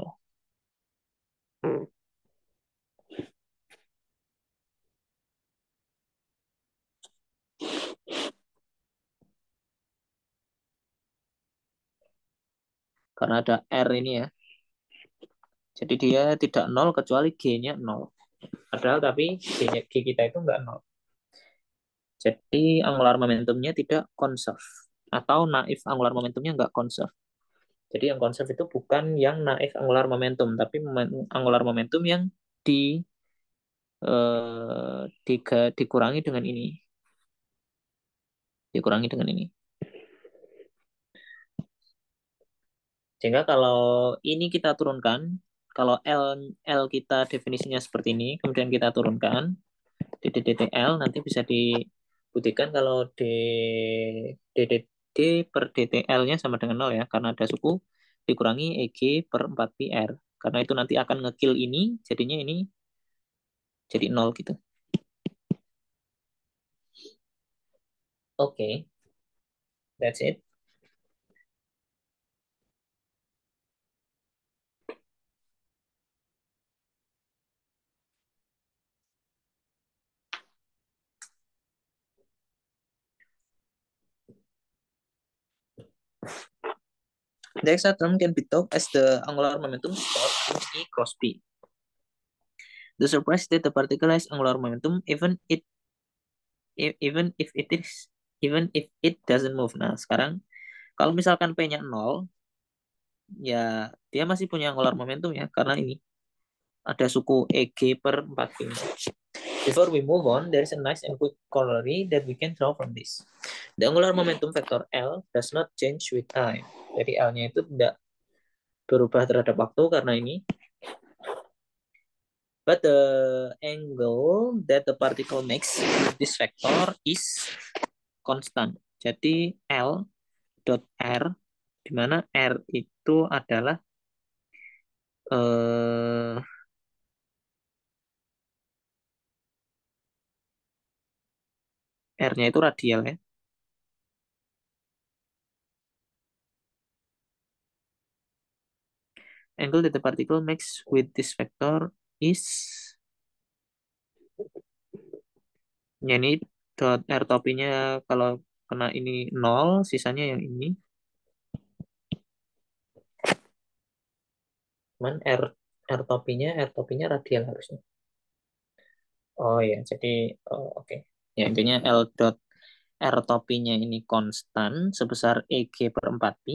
Karena ada R ini ya. Jadi dia tidak nol kecuali G-nya nol. Padahal tapi G kita itu nggak nol. Jadi angular momentumnya tidak conserve. Atau naif angular momentumnya nggak conserve. Jadi yang conserve itu bukan yang naif angular momentum, tapi angular momentum yang di dikurangi dengan ini. Dikurangi dengan ini. Sehingga kalau ini kita turunkan, kalau L kita definisinya seperti ini, kemudian kita turunkan, DDDTL nanti bisa dibuktikan kalau DDD per DTL-nya sama dengan 0 ya, karena ada suku dikurangi EG per 4PR. Karena itu nanti akan ngekill ini, jadinya ini jadi 0 gitu. Oke, that's it. The extra term can be thought as the angular momentum stored in E cross P. The surprise that the particle has angular momentum even if it doesn't move. Nah, sekarang kalau misalkan P-nya 0, ya dia masih punya angular momentum ya, karena ini ada suku EG per 4P. Before we move on, there is a nice and quick corollary that we can draw from this. The angular momentum vector L does not change with time. Jadi L-nya itu tidak berubah terhadap waktu karena ini. But the angle that the particle makes with this vector is constant. Jadi L dot R, di mana R itu adalah R-nya itu radial ya. Angle that the particle makes with this vector is, ya ini dot R topinya kalau kena ini 0, sisanya yang ini. Cuman R topinya radial harusnya. Oh ya, jadi oke. Ya intinya L dot R topinya ini konstan sebesar EG per 4pi.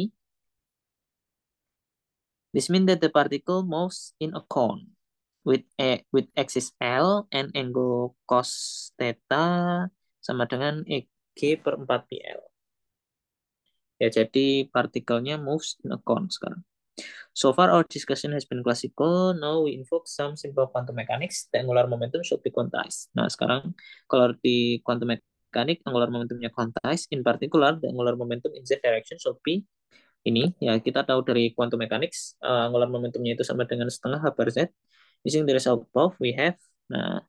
This means that the particle moves in a cone with axis L and angle cos theta sama dengan EG per 4pi L. Ya, jadi partikelnya moves in a cone sekarang. So far our discussion has been classical. Now we invoke some simple quantum mechanics. The angular momentum should be quantized. Nah, sekarang kalau di quantum mechanics, angular momentumnya quantized. In particular, the angular momentum in z direction should be ini. Ya, kita tahu dari quantum mechanics, angular momentumnya itu sama dengan setengah h bar z. Using the result above, we have, nah,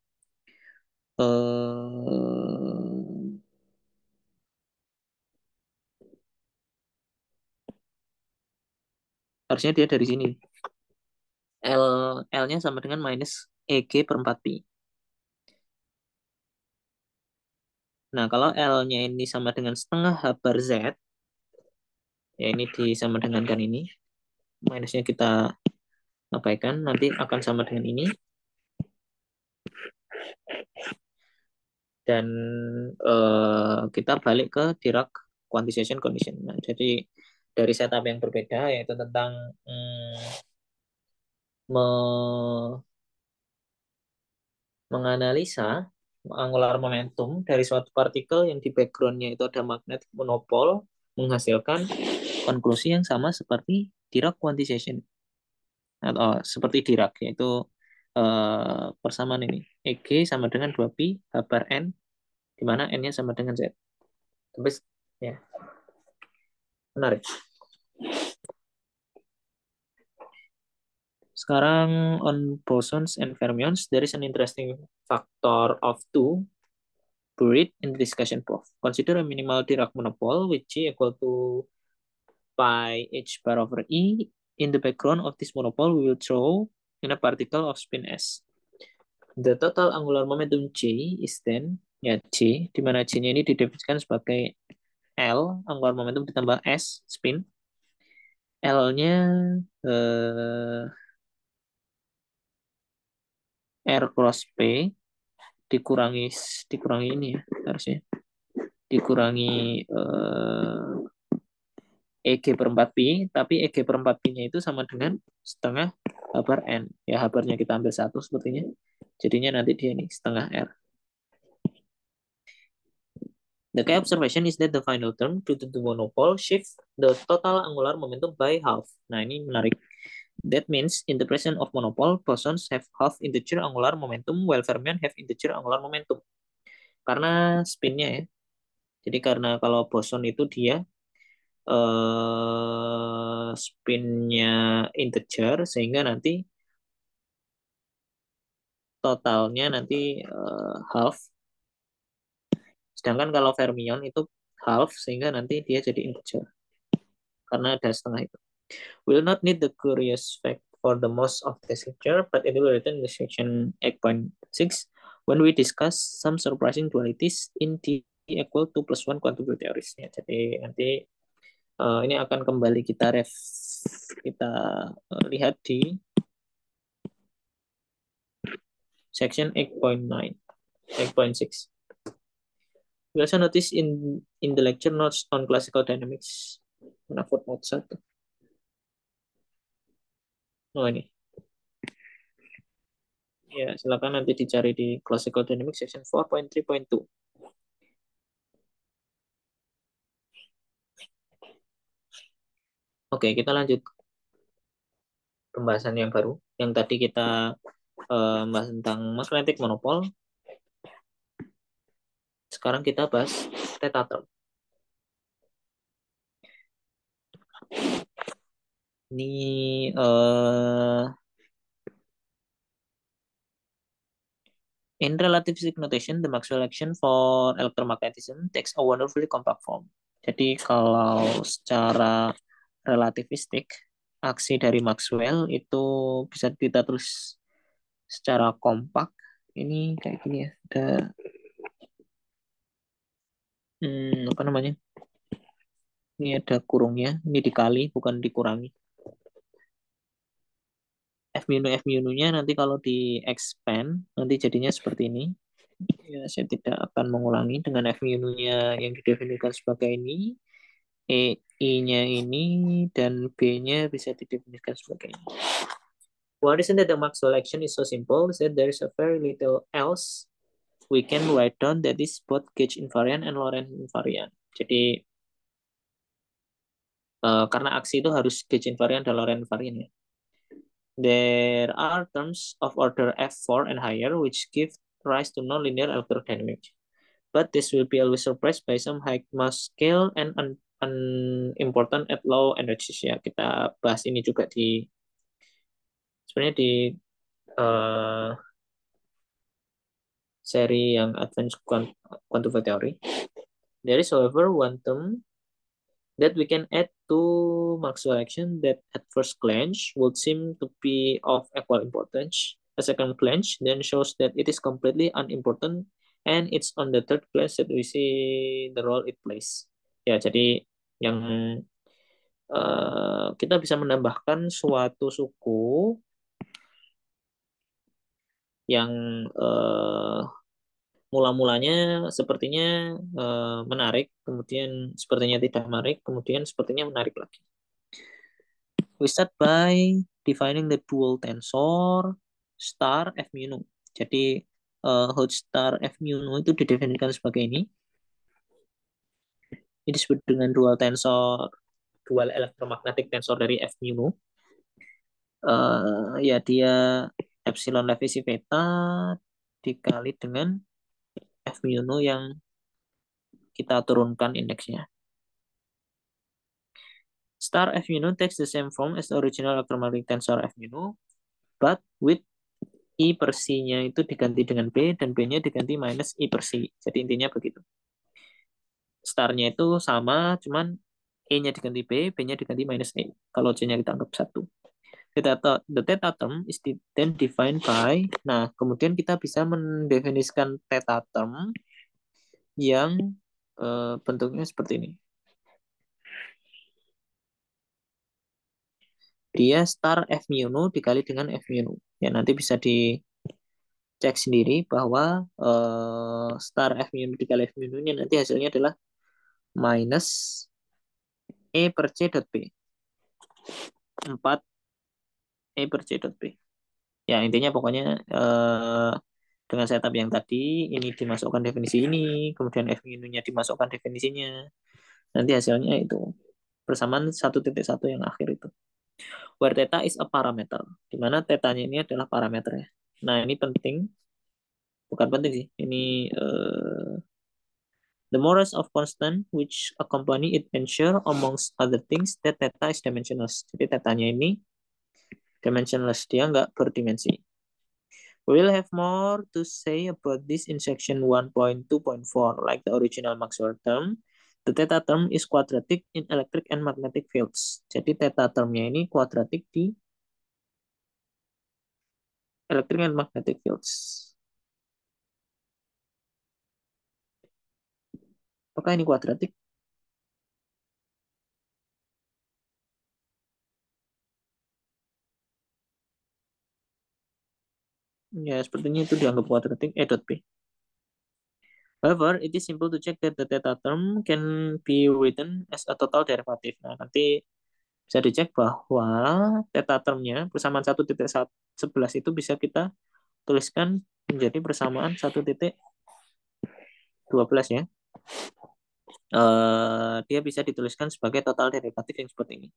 harusnya dia dari sini. L-nya sama dengan minus EG per 4pi. Nah, kalau L-nya ini sama dengan setengah H bar Z, ya ini disama dengankan ini. Minusnya kita abaikan, nanti akan sama dengan ini. Dan kita balik ke Dirac quantization condition. Nah, jadi dari setup yang berbeda, yaitu tentang menganalisa angular momentum dari suatu partikel yang di backgroundnya itu ada magnet monopol, menghasilkan konklusi yang sama seperti Dirac quantization atau seperti Dirac, yaitu persamaan ini EG sama dengan 2pi H bar N, di mana N-nya sama dengan Z. Terus ya, menarik. Sekarang on bosons and fermions, there is an interesting factor of 2 buried in the discussion proof. Consider a minimal Dirac monopole with G equal to pi h bar over E. In the background of this monopole, we will throw in a particle of spin S. The total angular momentum J is then, ya J, di mana J-nya ini didefinisikan sebagai L, angular momentum ditambah S, spin. L-nya R cross P dikurangi ini ya harusnya dikurangi EG per 4pi, tapi EG per 4pi-nya itu sama dengan setengah H bar N. Ya, H bar-nya kita ambil 1 sepertinya. Jadinya nanti dia ini setengah R. The key observation is that the final term due to the monopole shift the total angular momentum by half. Nah, ini menarik. That means in the presence of monopole, bosons have half integer angular momentum while fermion have integer angular momentum. Karena spinnya ya. Jadi karena kalau boson itu dia spinnya integer sehingga nanti totalnya nanti half. Sedangkan kalau fermion itu half sehingga nanti dia jadi integer karena ada setengah itu. We will not need the curious fact for the most of this lecture, but it will be written in the section 8.6 when we discuss some surprising dualities in D equal to plus 1 quantum field theories. Ya, jadi nanti Ini akan kembali kita lihat di section 8.9, 8.6. We also notice in the lecture notes on classical dynamics. Mana footnote 1? Oh ini. Ya, silakan nanti dicari di classical dynamics section 4.3.2. Oke, kita lanjut pembahasan yang baru. Yang tadi kita bahas tentang magnetic monopole. Sekarang kita bahas theta term. Ini in relativistic notation, the Maxwell action for electromagnetism takes a wonderfully compact form. Jadi kalau secara relativistik, aksi dari Maxwell itu bisa kita tulis secara kompak. Ini kayak gini ya. Ada apa namanya? Ini ada kurungnya. Ini dikali, bukan dikurangi. F-nya nanti kalau di expand, nanti jadinya seperti ini. Ya, saya tidak akan mengulangi dengan F-nya yang didefinisikan sebagai ini. I-nya ini, dan B-nya bisa didefinisikan sebagai ini. One reason that the Maxwell action is so simple is that there is a very little else we can write down that is both gauge invariant and Lorentz invariant. Jadi karena aksi itu harus gauge invariant dan Lorentz invariant ya. There are terms of order F4 and higher which give rise to nonlinear electrodynamics. But this will be always surprised by some high mass scale and unimportant at low energies ya. Kita bahas ini juga di sebenarnya di uh, seri yang Advanced Quantum Theory. There is, however, one term that we can add to Maxwell action that at first glance would seem to be of equal importance. A second glance then shows that it is completely unimportant and it's on the third glance that we see the role it plays. Ya, jadi yang kita bisa menambahkan suatu suku yang mula-mulanya sepertinya menarik, kemudian sepertinya tidak menarik, kemudian sepertinya menarik lagi. We start by defining the dual tensor star F mu nu. Jadi hot star F mu nu itu didefinisikan sebagai ini. Ini disebut dengan dual elektromagnetic tensor dari F mu nu. Ya dia epsilon Levisi beta dikali dengan F mu nu yang kita turunkan indeksnya. Star F mu nu takes the same form as the original electromagnetic tensor F mu nu, but with I per C-nya itu diganti dengan B, dan B-nya diganti minus I per C. Jadi intinya begitu. Star-nya itu sama, cuman E-nya diganti B, B-nya diganti minus E. Kalau C-nya kita anggap 1. The theta term is then defined by, nah kemudian kita bisa mendefinisikan theta term yang bentuknya seperti ini. Dia star F mu nu dikali dengan F mu nu. Ya nanti bisa dicek sendiri bahwa star F mu nu dikali F mu nu ini nanti hasilnya adalah minus E per C dot B. 4 E per C dot B. Ya, intinya pokoknya dengan setup yang tadi, ini dimasukkan definisi ini, kemudian F nya dimasukkan definisinya. Nanti hasilnya itu persamaan 1.1 yang akhir itu. Where theta is a parameter. Di mana tetanya ini adalah parameternya. Nah, ini penting. Bukan penting sih. Ini the modulus of constant which accompany it ensure amongst other things that theta is dimensionless. Jadi tetanya ini dimensionless, dia nggak berdimensi. We will have more to say about this in section 1.2.4. Like the original Maxwell term, the theta term is quadratic in electric and magnetic fields. Jadi theta termnya ini kuadratik di electric and magnetic fields. Apakah ini kuadratik? Ya, sepertinya itu dianggap quadratic A dot B. However, it is simple to check that the theta term can be written as a total derivative. Nah, nanti bisa dicek bahwa theta termnya persamaan 1.11 itu bisa kita tuliskan menjadi persamaan 1.12 ya. Dia bisa dituliskan sebagai total derivatif yang seperti ini.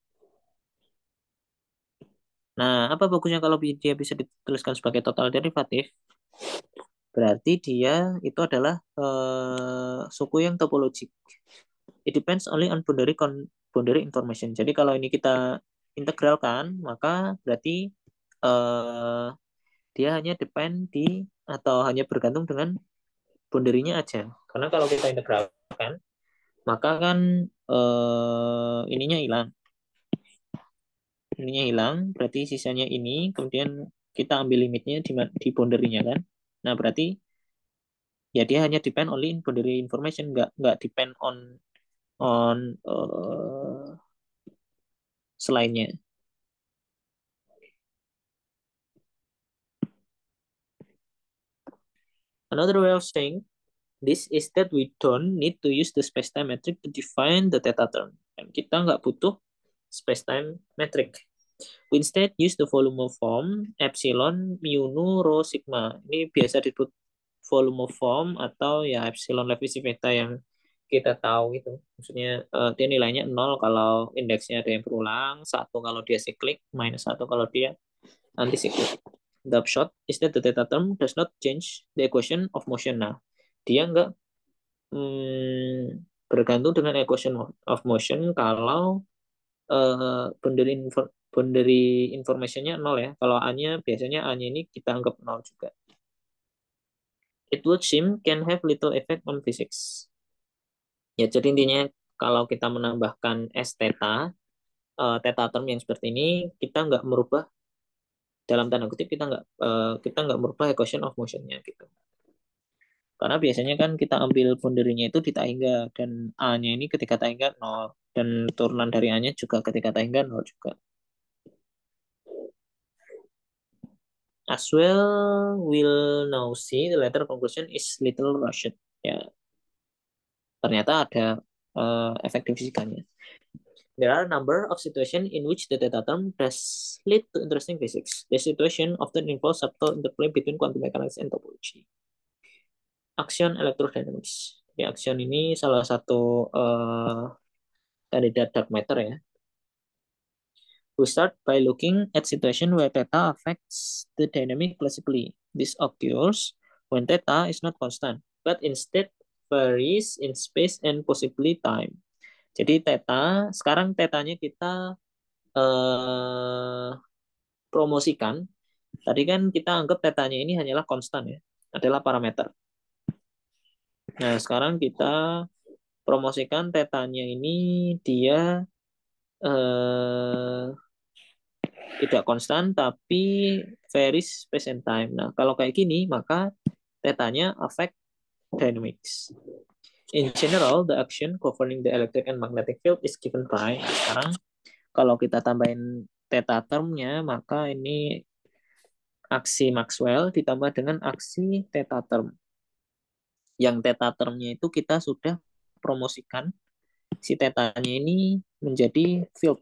Nah, apa bagusnya kalau dia bisa dituliskan sebagai total derivatif? Berarti dia itu adalah suku yang topologik. It depends only on boundary information. Jadi kalau ini kita integralkan, maka berarti eh, dia hanya depend di atau hanya bergantung dengan boundary-nya aja. Karena kalau kita integralkan, maka kan ininya hilang. Ininya hilang, berarti sisanya ini, kemudian kita ambil limitnya di boundary-nya kan. Nah, berarti ya dia hanya depend only in boundary information, nggak depend on selainnya. Another way of saying this is that we don't need to use the spacetime metric to define the theta term. Dan kita nggak butuh spacetime metric. We instead use the volume form epsilon mu nu rho sigma. Ini biasa disebut volume form atau ya epsilon Levisi beta yang kita tahu itu. Maksudnya dia nilainya 0 kalau indeksnya ada yang berulang, 1 kalau dia siklik, minus 1 kalau dia anti-siklik. The upshot is that the theta term does not change the equation of motion. Nah, dia nggak bergantung dengan equation of motion kalau boundary informationnya 0 ya. Kalau A-nya biasanya A-nya ini kita anggap 0 juga. It would seem can have little effect on physics. Ya, jadi intinya kalau kita menambahkan S theta, theta term yang seperti ini, kita nggak merubah dalam tanda kutip kita nggak merubah equation of motionnya gitu. Karena biasanya kan kita ambil boundary-nya itu di Taingga dan A-nya ini ketika Taingga 0 dan turunan dari A-nya juga ketika Taingga 0 juga. As well, we'll now see the latter conclusion is little rushed. Ya, ternyata ada efektif fisikanya. There are a number of situations in which the theta term does lead to interesting physics. The situation often involves subtle interplay between quantum mechanics and topology. Action electrodynamics. Di action ini salah satu kandidat dark matter ya. We start by looking at situation where theta affects the dynamic classically. This occurs when theta is not constant, but instead varies in space and possibly time. Jadi sekarang tetanya kita eh, promosikan. Tadi kan kita anggap tetanya ini hanyalah konstan ya, adalah parameter. Nah, sekarang kita promosikan tetanya ini dia eh, tidak konstan tapi varies space and time. Nah, kalau kayak gini maka tetanya affect dynamics. In general, the action governing the electric and magnetic field is given by. Nah, sekarang kalau kita tambahin theta termnya, maka ini aksi Maxwell ditambah dengan aksi theta term. Yang theta termnya itu kita sudah promosikan si tetanya ini menjadi field.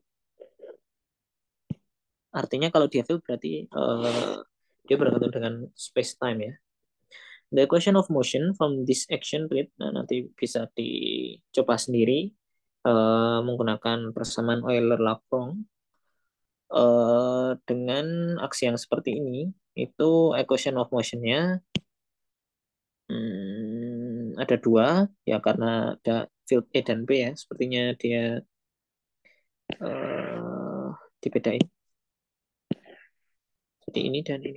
Artinya kalau dia field berarti dia bergantung dengan space time ya. The equation of motion from this action plate, nah nanti bisa dicoba sendiri menggunakan persamaan Euler-Lagrange dengan aksi yang seperti ini. Itu equation of motion-nya ada dua ya karena ada field A dan B ya. Sepertinya dia dibedain. Jadi ini dan ini.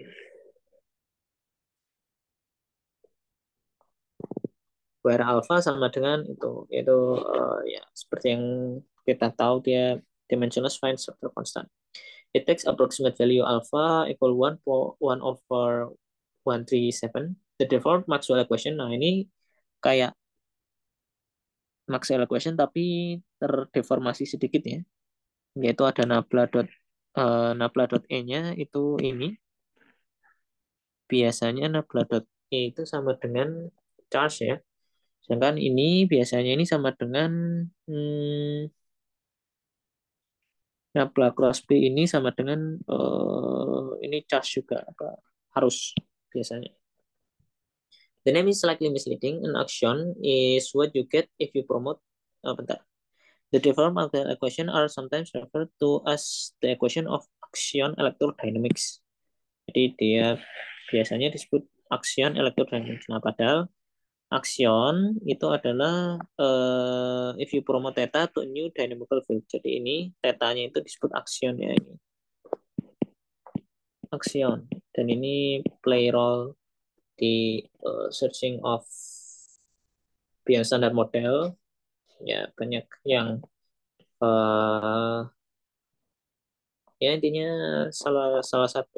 Where alpha sama dengan itu yaitu ya seperti yang kita tahu dia dimensionless fine structure constant. It takes approximate value alpha equal 1 over 137. The default Maxwell equation. Nah, ini kayak Maxwell equation tapi terdeformasi sedikit ya. Yaitu ada nabla dot E-nya itu ini. biasanya nabla dot E itu sama dengan charge ya. Sedangkan ini biasanya ini sama dengan nabla cross B ini sama dengan ini charge juga apa harus biasanya. The name is slightly misleading. An action is what you get if you promote. Bentar. The deformed equation are sometimes referred to as the equation of action electrodynamics. Jadi dia biasanya disebut action electrodynamics. Nah, padahal action itu adalah if you promote theta to a new dynamical field. Jadi ini tetanya itu disebut action ya ini. Action. Dan ini play role di searching of beyond standard model. Ya banyak yang ya intinya salah salah satu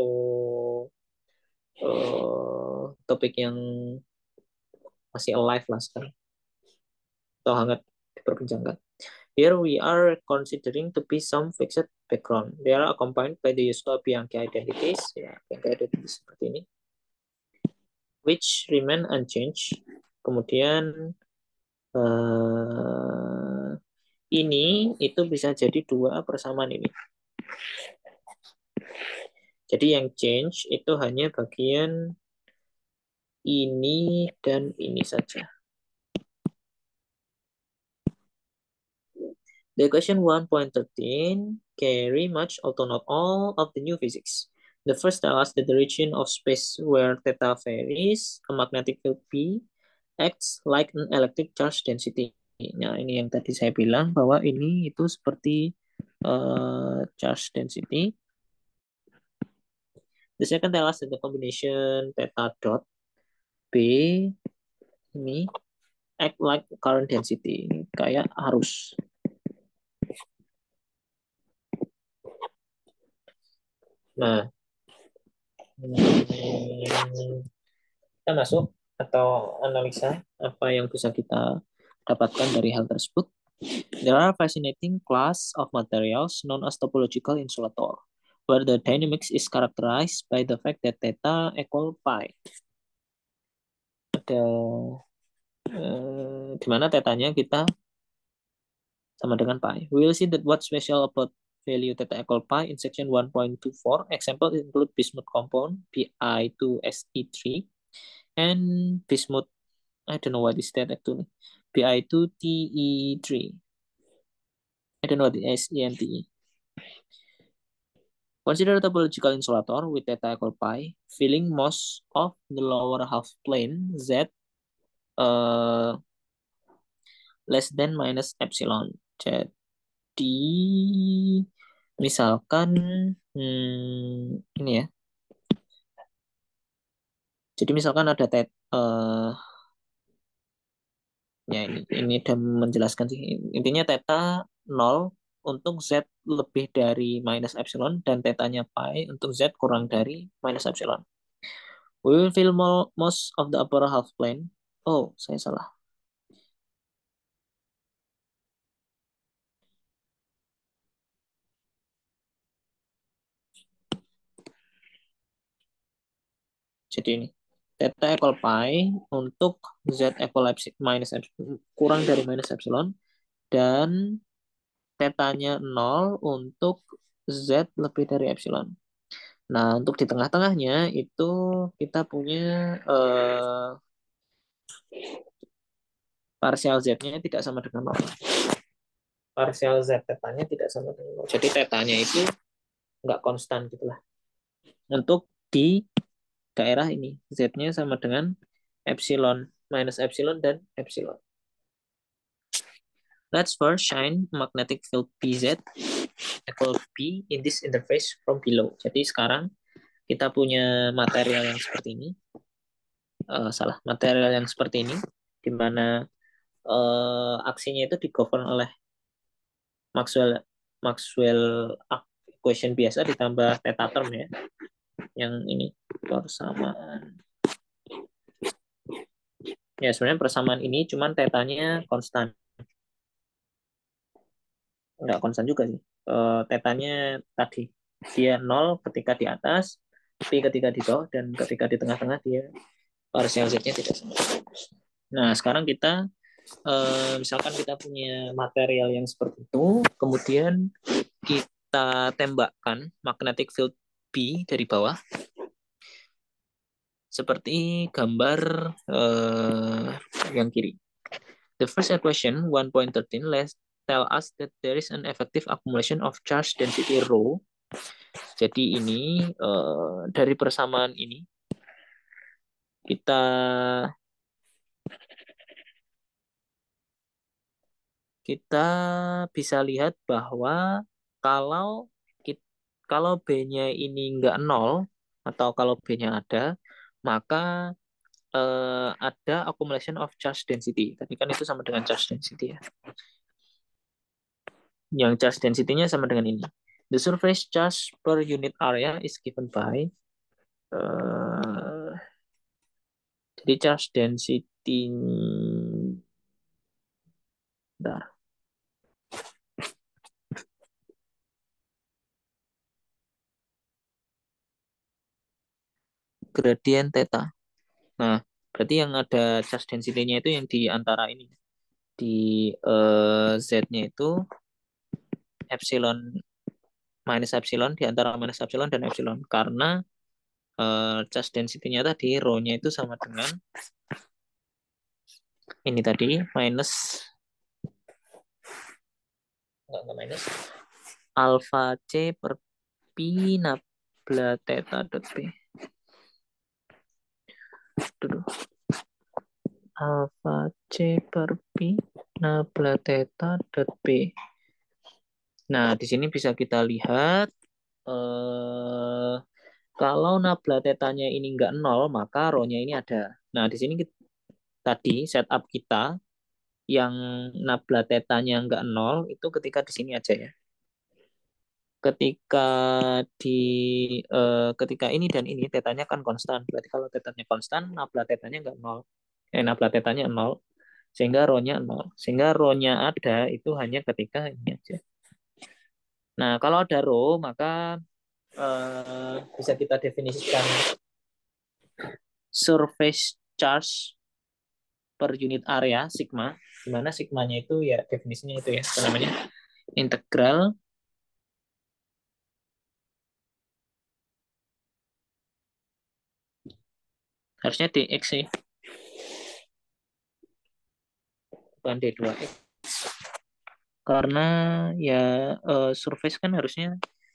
topik yang masih alive lah sekarang atau hangat diperbincangkan. Here we are considering to be some fixed background. They are accompanied by the use of Bianchi identities, ya, Bianchi identities seperti ini, which remain unchanged. Kemudian ini itu bisa jadi dua persamaan ini. Jadi yang change itu hanya bagian ini dan ini saja. The equation 1.13 carry much, although not all, of the new physics. The first tells us that the region of space where theta varies, a magnetic field P, acts like an electric charge density. Nah, ini yang tadi saya bilang bahwa ini itu seperti charge density. The second tells us that the combination theta dot B ini act like current density. Ini kayak arus. Nah, kita masuk atau analisa apa yang bisa kita dapatkan dari hal tersebut. There are fascinating class of materials known as topological insulator, where the dynamics is characterized by the fact that theta equal pi. Ada di mana tetanya kita sama dengan pi. We will see that what's special about value theta equal pi in section 1.24. Example include bismuth compound Bi2Se3 and bismuth, I don't know what is that actually, Bi2Te3. I don't know what is ENTE. Consider the topological insulator with theta equal pi, filling most of the lower half plane Z less than minus epsilon. Jadi misalkan ini ya. Jadi misalkan ada ya ini udah menjelaskan sih. Intinya theta 0 untuk Z lebih dari minus epsilon dan tetanya pi untuk Z kurang dari minus epsilon. We will fill most of the upper half plane. Oh, saya salah. Jadi ini theta equal pi untuk Z equal minus epsilon, kurang dari minus epsilon dan tetanya 0 untuk Z lebih dari epsilon. Nah, untuk di tengah-tengahnya itu kita punya partial Z-nya tidak sama dengan 0. Partial Z tetanya tidak sama dengan 0. Jadi tetanya itu nggak konstan gitu lah. Untuk di daerah ini, Z-nya sama dengan epsilon, minus epsilon, dan epsilon. Let's first shine magnetic field PZ equal P in this interface from below. Jadi sekarang kita punya material yang seperti ini. Material yang seperti ini, di mana aksinya itu digovern oleh Maxwell Maxwell equation biasa ditambah theta term ya. Yang ini persamaan. Ya sebenarnya persamaan ini cuman tetanya konstan. Enggak konstan juga sih. Tetanya tadi dia 0 ketika di atas, P ketika di bawah dan ketika di tengah-tengah dia partial Z-nya tidak sama. Nah, sekarang kita misalkan kita punya material yang seperti itu, kemudian kita tembakkan magnetic field B dari bawah, seperti gambar yang kiri. The first equation 1.13 let's tell us that there is an effective accumulation of charge density rho. Jadi ini dari persamaan ini kita kita bisa lihat bahwa kalau kalau B-nya ini nggak nol atau kalau B-nya ada, maka ada accumulation of charge density. Tadi kan itu sama dengan charge density ya. Yang charge density-nya sama dengan ini. The surface charge per unit area is given by jadi charge density bentar, gradien theta. Nah, berarti yang ada charge density-nya itu yang di antara ini. Di Z-nya itu epsilon minus epsilon di antara minus epsilon dan epsilon karena charge density-nya tadi rho-nya itu sama dengan ini tadi minus enggak minus alpha C per pi nabla theta dot P. Dulu. Alpha C per pi nabla theta dot P. Nah, di sini bisa kita lihat kalau nabla tetanya ini enggak nol, maka rho-nya ini ada. Nah, di sini tadi setup kita yang nabla tetanya enggak nol itu ketika di sini aja ya. Ketika di ketika ini dan ini tetanya kan konstan. Berarti kalau tetanya konstan, nabla tetanya enggak nol. Nabla tetanya nol. Sehingga rho-nya nol. Sehingga rho-nya ada itu hanya ketika ini aja. Nah, kalau ada rho, maka bisa kita definisikan surface charge per unit area sigma, di mana sigmanya itu ya definisinya itu ya, apa namanya? Integral harusnya dx sih, bukan d2x. Karena ya surface kan harusnya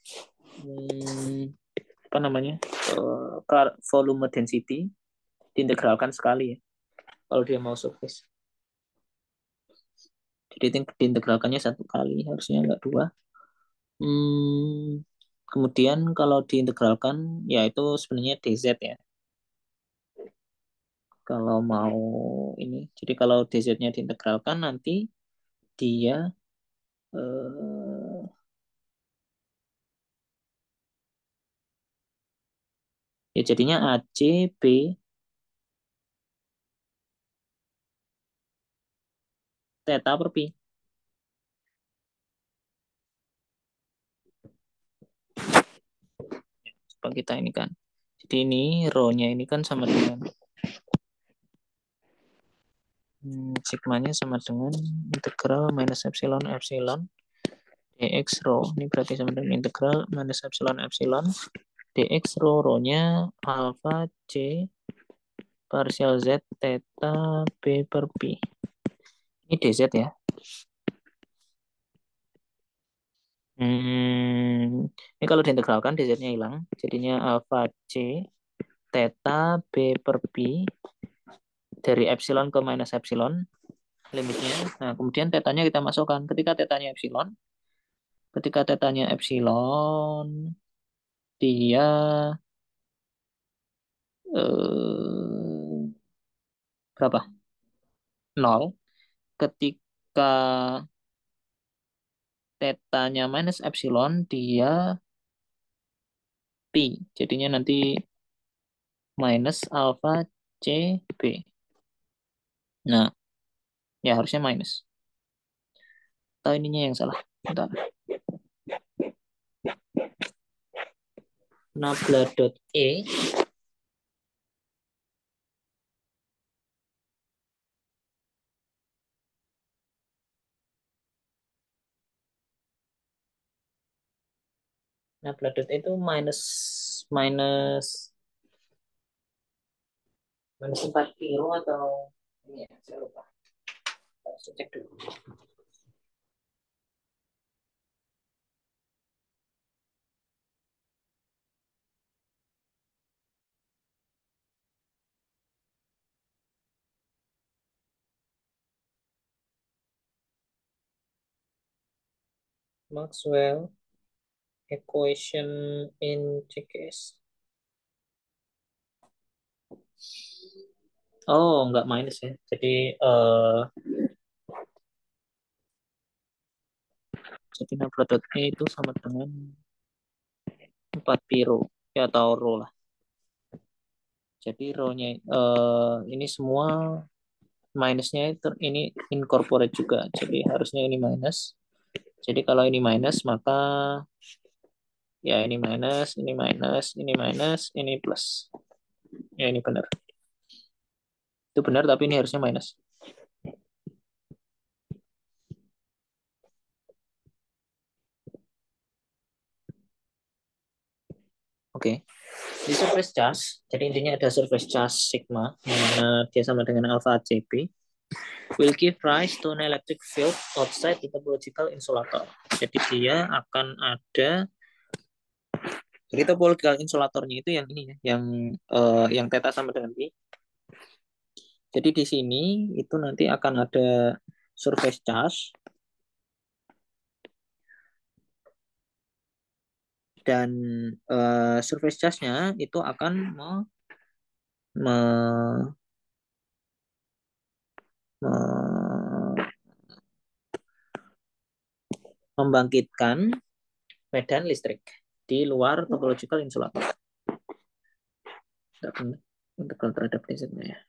apa namanya? Volume density diintegralkan sekali ya kalau dia mau surface. Jadi diintegralkannya satu kali, harusnya nggak dua. Kemudian kalau diintegralkan, ya itu sebenarnya dz ya. Kalau mau ini, jadi kalau dz-nya diintegralkan nanti dia eh, ya jadinya AC B theta per pi. Coba kita ini kan. Jadi ini rho-nya ini kan sama dengan sigmanya sama dengan integral minus epsilon epsilon dx rho. Ini berarti sama dengan integral minus epsilon epsilon dx rho, rho-nya alpha c partial z theta b per pi. Ini dz ya. Ini kalau diintegralkan dz-nya hilang, jadinya alpha c theta b per pi dari epsilon ke minus epsilon limitnya. Nah, kemudian tetanya kita masukkan. Ketika tetanya epsilon, dia berapa? Nol. Ketika tetanya minus epsilon, dia pi. Jadinya nanti minus alpha c b. Nah, ya harusnya minus. Atau ininya yang salah. Bentar. nabla.e nabla.e itu minus minus minus 4 kilo atau ini ya, saya lupa. Harus cek dulu. Maxwell equation in CKS. Oh, nggak minus ya. Jadi nabla.e itu sama dengan 4 pi rho ya, atau rho lah. Jadi rho-nya ini semua minusnya itu ini incorporate juga. Jadi harusnya ini minus. Jadi kalau ini minus maka ya ini minus, ini minus, ini minus, ini plus. Ya ini benar. Itu benar tapi ini harusnya minus. Oke. Di surface charge, jadi intinya ada surface charge sigma yang mana dia sama dengan alpha Cp will give rise to an electric field outside the topological insulator. Jadi dia akan ada, jadi topological insulatornya itu yang ini ya, yang theta sama dengan pi. Jadi di sini itu nanti akan ada surface charge dan surface charge-nya itu akan me, me, membangkitkan medan listrik di luar topological insulator. Integral terhadap dz-nya ya.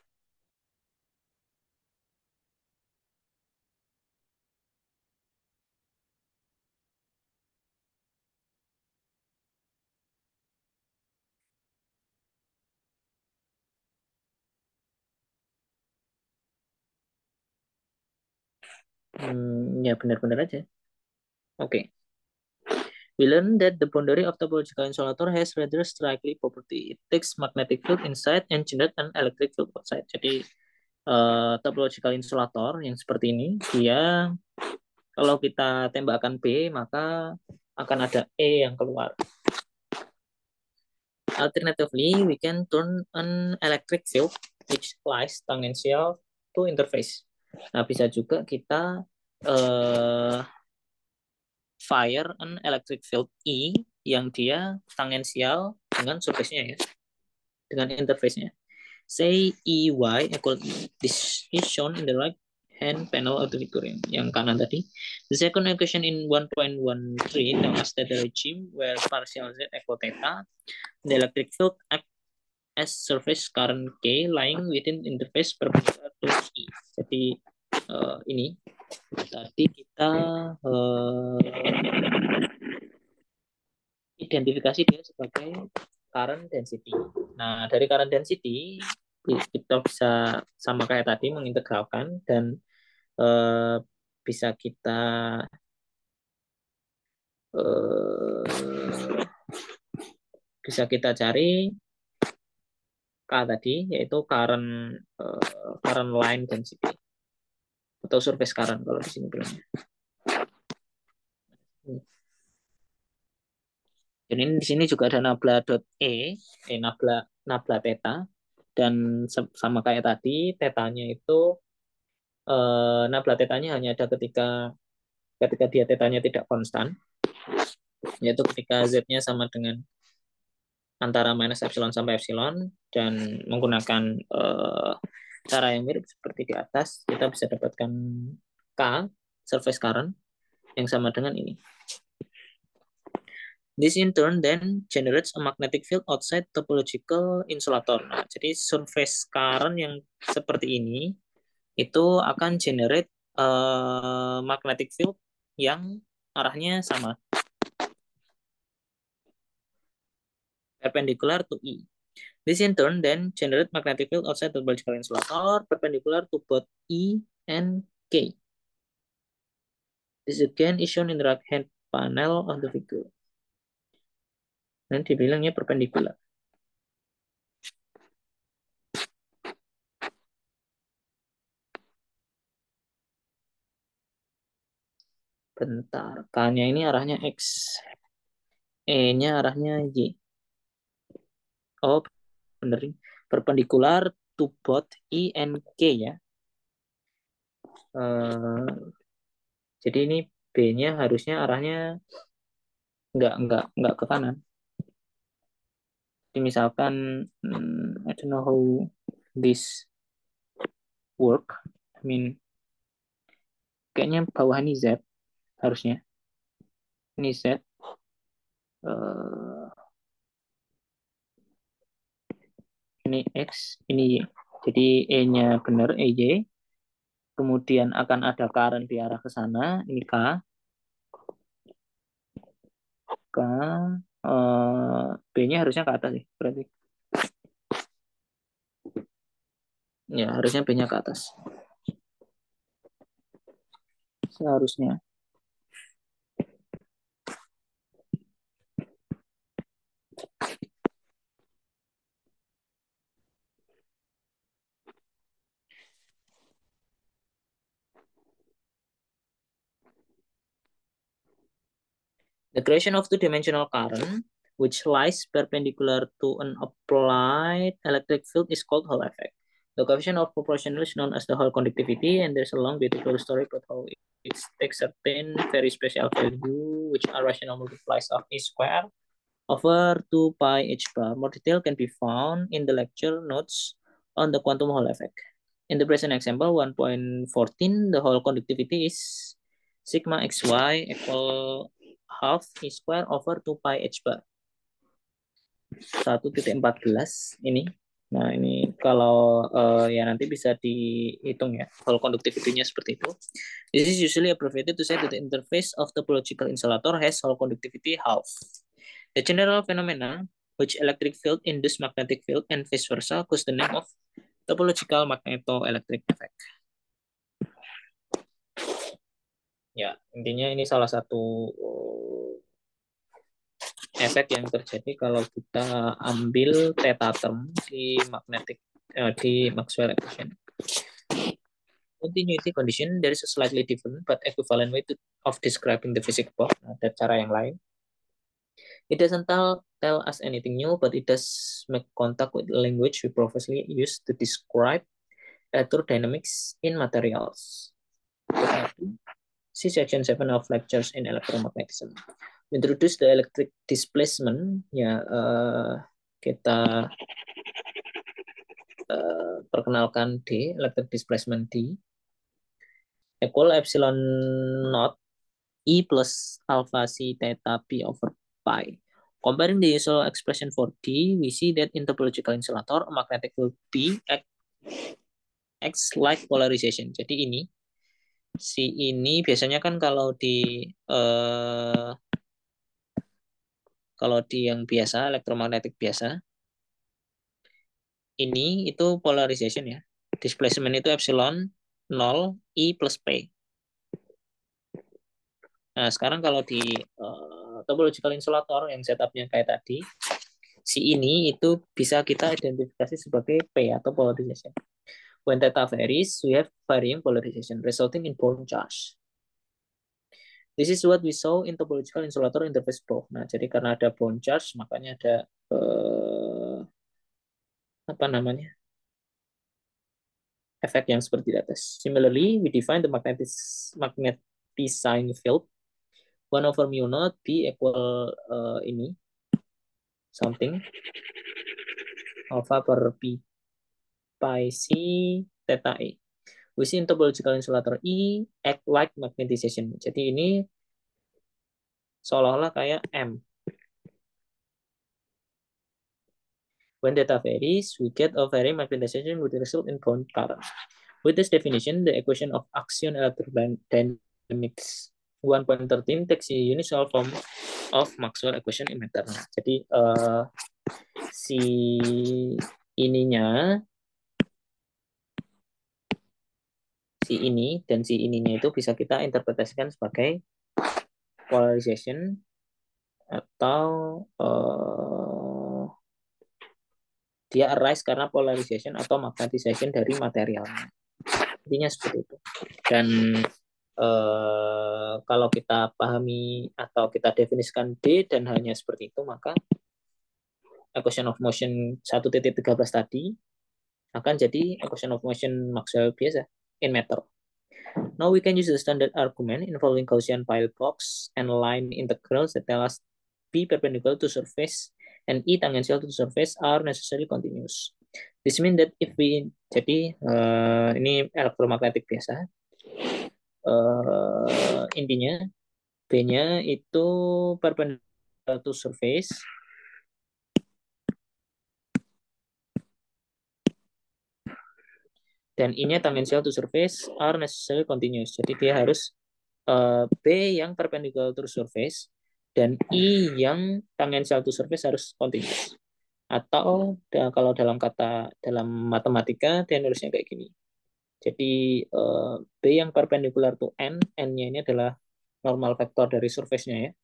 Ya benar-benar aja. Oke. Okay. We learn that the boundary of topological insulator has rather striking property. It takes magnetic field inside and generate an electric field outside. Jadi topological insulator yang seperti ini, dia kalau kita tembakkan B maka akan ada E yang keluar. Alternatively, we can turn an electric field which lies tangential to interface. Nah, bisa juga kita fire an electric field E yang dia tangensial dengan surface-nya ya, dengan interface-nya. Say EY equal E. This is shown in the right hand panel of the figure yang kanan tadi. The second equation in 1.13 known as theta regime where partial z equal theta, the electric field act as surface current K lying within interface perpendicular to E. Jadi ini tadi kita identifikasi dia sebagai current density. Nah, dari current density kita bisa sama kayak tadi mengintegralkan dan bisa kita bisa kita cari K tadi yaitu current line density atau surface current kalau di sini bilangnya. Dan ini di sini juga ada nabla.e, nabla theta, dan sama kayak tadi tetanya itu nabla tetanya hanya ada ketika dia tetanya tidak konstan, yaitu ketika z-nya sama dengan antara minus epsilon sampai epsilon, dan menggunakan cara yang mirip seperti di atas, kita bisa dapatkan K, surface current, yang sama dengan ini. This in turn then generates a magnetic field outside topological insulator. Nah, jadi surface current yang seperti ini itu akan generate magnetic field yang arahnya sama. perpendicular to E. This in turn then generate magnetic field outside the topological insulator perpendicular to both E and K. This again is shown in the right hand panel of the figure. Dan dibilangnya perpendicular. Bentar, K-nya ini arahnya X. E-nya arahnya Y. Oh, bener. Perpendicular to both E and K ya. Jadi ini B-nya harusnya arahnya nggak ke kanan. Jadi misalkan I don't know how this work. I mean kayaknya bawah ini Z harusnya. Ini Z. Uh, ini X, ini Y. Jadi E-nya benar, EY. Kemudian akan ada current di arah ke sana. Ini K. K. B-nya harusnya ke atas sih. Berarti. Ya, harusnya B-nya ke atas. Seharusnya. The creation of two-dimensional current, which lies perpendicular to an applied electric field, is called Hall effect. The coefficient of proportional is known as the Hall conductivity, and there's a long beautiful story about how it takes certain very special value, which are rational multiplies of E square over 2 pi h bar. More detail can be found in the lecture notes on the quantum Hall effect. In the present example 1.14, the Hall conductivity is sigma xy equal half E square over 2 pi h bar. 1.14 ini. Nah, ini kalau ya nanti bisa dihitung ya. Hall conductivity-nya seperti itu. This is usually abbreviated to say that the interface of the topological insulator has Hall conductivity half. The general phenomena, which electric field induce magnetic field and vice versa, goes the name of topological magnetoelectric effect. Ya, intinya ini salah satu efek yang terjadi kalau kita ambil theta term di Maxwell equation. Continuity condition, there is a slightly different but equivalent way of describing the physics box. Ada cara yang lain. It doesn't tell us anything new, but it does make contact with the language we previously used to describe electrodynamics in materials. See section 7 of lectures in electromagnetism. Introduce the electric displacement, ya kita perkenalkan D, electric displacement D, equal epsilon naught E plus alpha C theta P over pi. Comparing the usual expression for D, we see that in topological insulator, a magnetic field P acts like polarization. Jadi ini, si ini biasanya kan kalau di yang biasa, elektromagnetik biasa, ini itu polarization ya. Displacement itu epsilon 0 I plus P. Nah, sekarang kalau di topological insulator yang setupnya kayak tadi, si ini itu bisa kita identifikasi sebagai P atau polarization. When theta varies, we have varying polarization resulting in bond charge. This is what we saw in topological insulator interface probe. Nah, jadi karena ada bond charge, makanya ada apa namanya? Efek yang seperti di atas. Similarly, we define the magnetic field 1 over mu naught B equal ini something alpha per P pi C theta E. We see in topological insulator E act like magnetization. Jadi ini seolah-olah kayak M. When data varies, we get a varying magnetization which result in bond current. With this definition, the equation of axion electrodynamics 1.13 takes the usual form of Maxwell equation in matter. Jadi si ininya, si ini dan si ininya itu bisa kita interpretasikan sebagai polarization atau dia arise karena polarization atau magnetization dari materialnya. Intinya seperti itu. Dan kalau kita pahami atau kita definisikan D dan hanya seperti itu, maka equation of motion 1.13 tadi akan jadi equation of motion Maxwell biasa in matter. Now we can use the standard argument involving Gaussian pile blocks and line integrals that tell us B perpendicular to surface and E tangential to surface are necessarily continuous. This means that if we, jadi ini elektromagnetik biasa, intinya B-nya itu perpendicular to surface dan I-nya tangential to surface are necessarily continuous. Jadi dia harus B yang perpendicular to surface dan I yang tangential to surface harus continuous. Atau kalau dalam matematika dia nulisnya kayak gini. Jadi B yang perpendicular to N, N-nya ini adalah normal vektor dari surface-nya ya.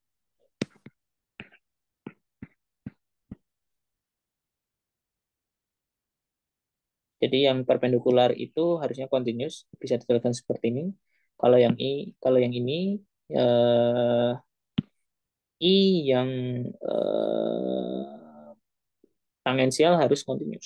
Jadi yang perpendikular itu harusnya continuous, bisa dituliskan seperti ini. Kalau yang ini I yang tangensial harus continuous.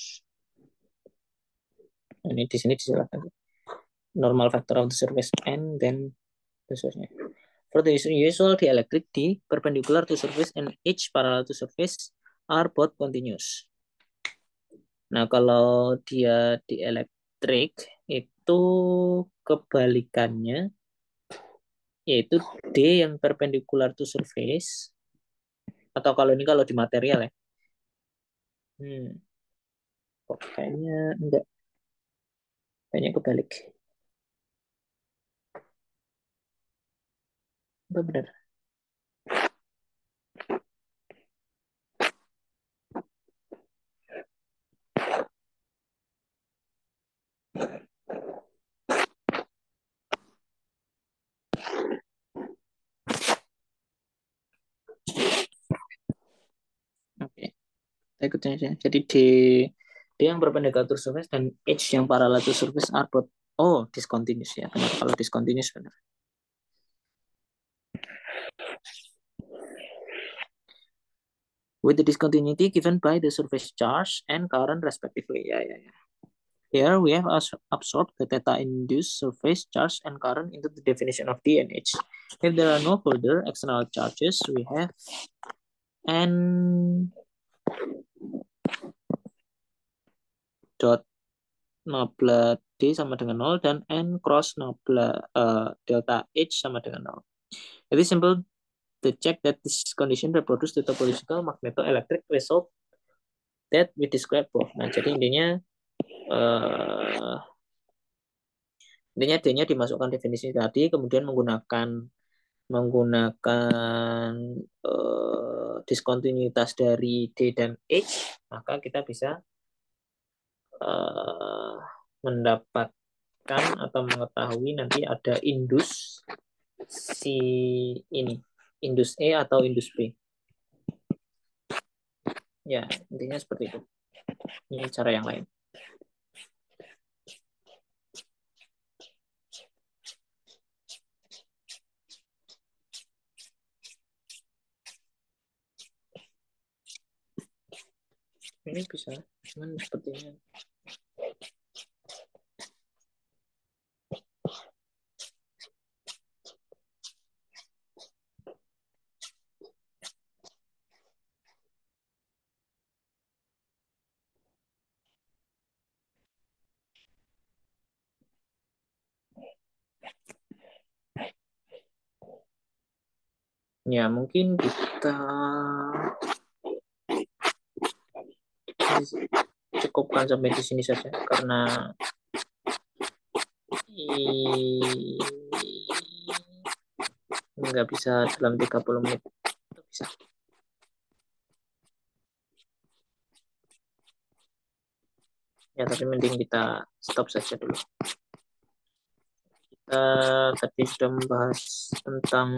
Ini di sini disilakan. Normal factor of the surface N dan resource-nya. For the usual dielectric D perpendicular to surface and H parallel to surface are both continuous. Nah, kalau dia dielectric itu kebalikannya, yaitu D yang perpendicular to surface, atau kalau ini kalau di material ya. Kok kayaknya enggak, kayaknya kebalik. Apa benar? Oke, kita ikutin aja. Jadi D yang perpendicular to surface dan H yang parallel to surface are both, oh, discontinuous ya. Benar, kalau discontinuous benar. With the discontinuity given by the surface charge and current respectively. Ya, ya, ya. Here we have absorbed the theta-induced surface charge and current into the definition of D and H. If there are no further external charges, we have N dot nabla D sama dengan 0 dan N cross nabla delta H sama dengan 0. It is simple to check that this condition reproduce the topological magnetoelectric result that we described above. Nah, jadi intinya D-nya dimasukkan definisi tadi, kemudian menggunakan diskontinuitas dari D dan H, maka kita bisa mendapatkan atau mengetahui nanti ada indus si ini, indus E atau indus B. Ya, intinya seperti itu. Ini cara yang lain. Ini bisa, cuman sepertinya ya mungkin kita cukupkan sampai di sini saja karena nggak bisa dalam 30 menit. Bisa. Ya, tapi mending kita stop saja dulu. Kita tadi sudah membahas tentang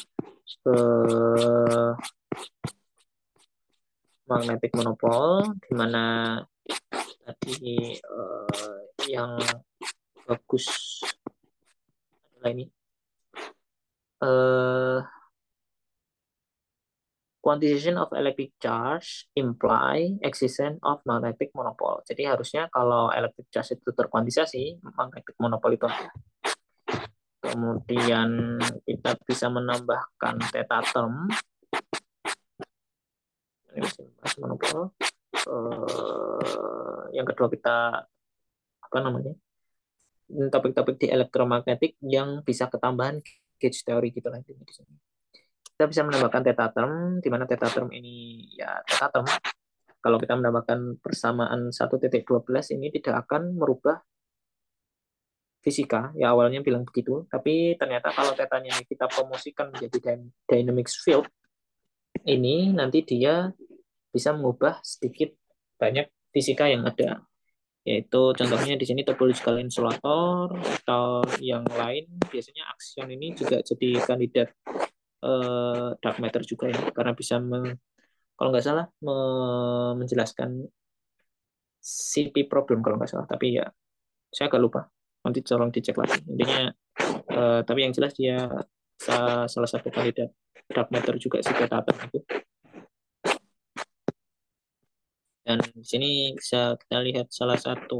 magnetic monopole, di mana tadi yang bagus adalah ini. Quantization of electric charge imply existence of magnetic monopole. Jadi harusnya kalau electric charge itu terkuantisasi, magnetic monopole itu ada. Kemudian kita bisa menambahkan theta term. Ini bisa monopole. Yang kedua kita apa namanya? Topik-topik di elektromagnetik yang bisa ketambahan gauge teori gitu lah di sini. Kita bisa menambahkan theta term, di mana theta term ini ya theta term. Kalau kita menambahkan persamaan 1.12 ini tidak akan merubah fisika, ya awalnya bilang begitu, tapi ternyata kalau tetanya kita promosikan menjadi dynamics field, ini nanti dia bisa mengubah sedikit banyak fisika yang ada. Yaitu contohnya di sini topological insulator atau yang lain, biasanya aksion ini juga jadi kandidat dark matter juga ya, karena bisa kalau nggak salah menjelaskan CP problem kalau nggak salah, tapi ya saya agak lupa, nanti tolong dicek lagi intinya. Tapi yang jelas dia salah satu kandidat dark matter juga si Petaton itu. Dan di sini bisa kita lihat salah satu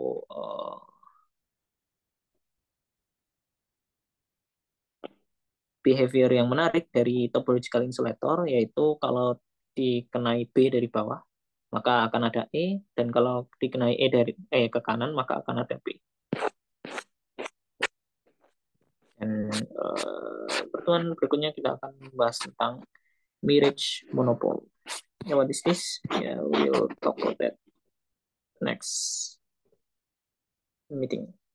behavior yang menarik dari topological insulator, yaitu kalau dikenai B dari bawah maka akan ada E, dan kalau dikenai E dari ke kanan maka akan ada B. Dan pertemuan berikutnya kita akan membahas tentang Mirage monopole. Yeah, what is this? Yeah, we'll talk about that next meeting.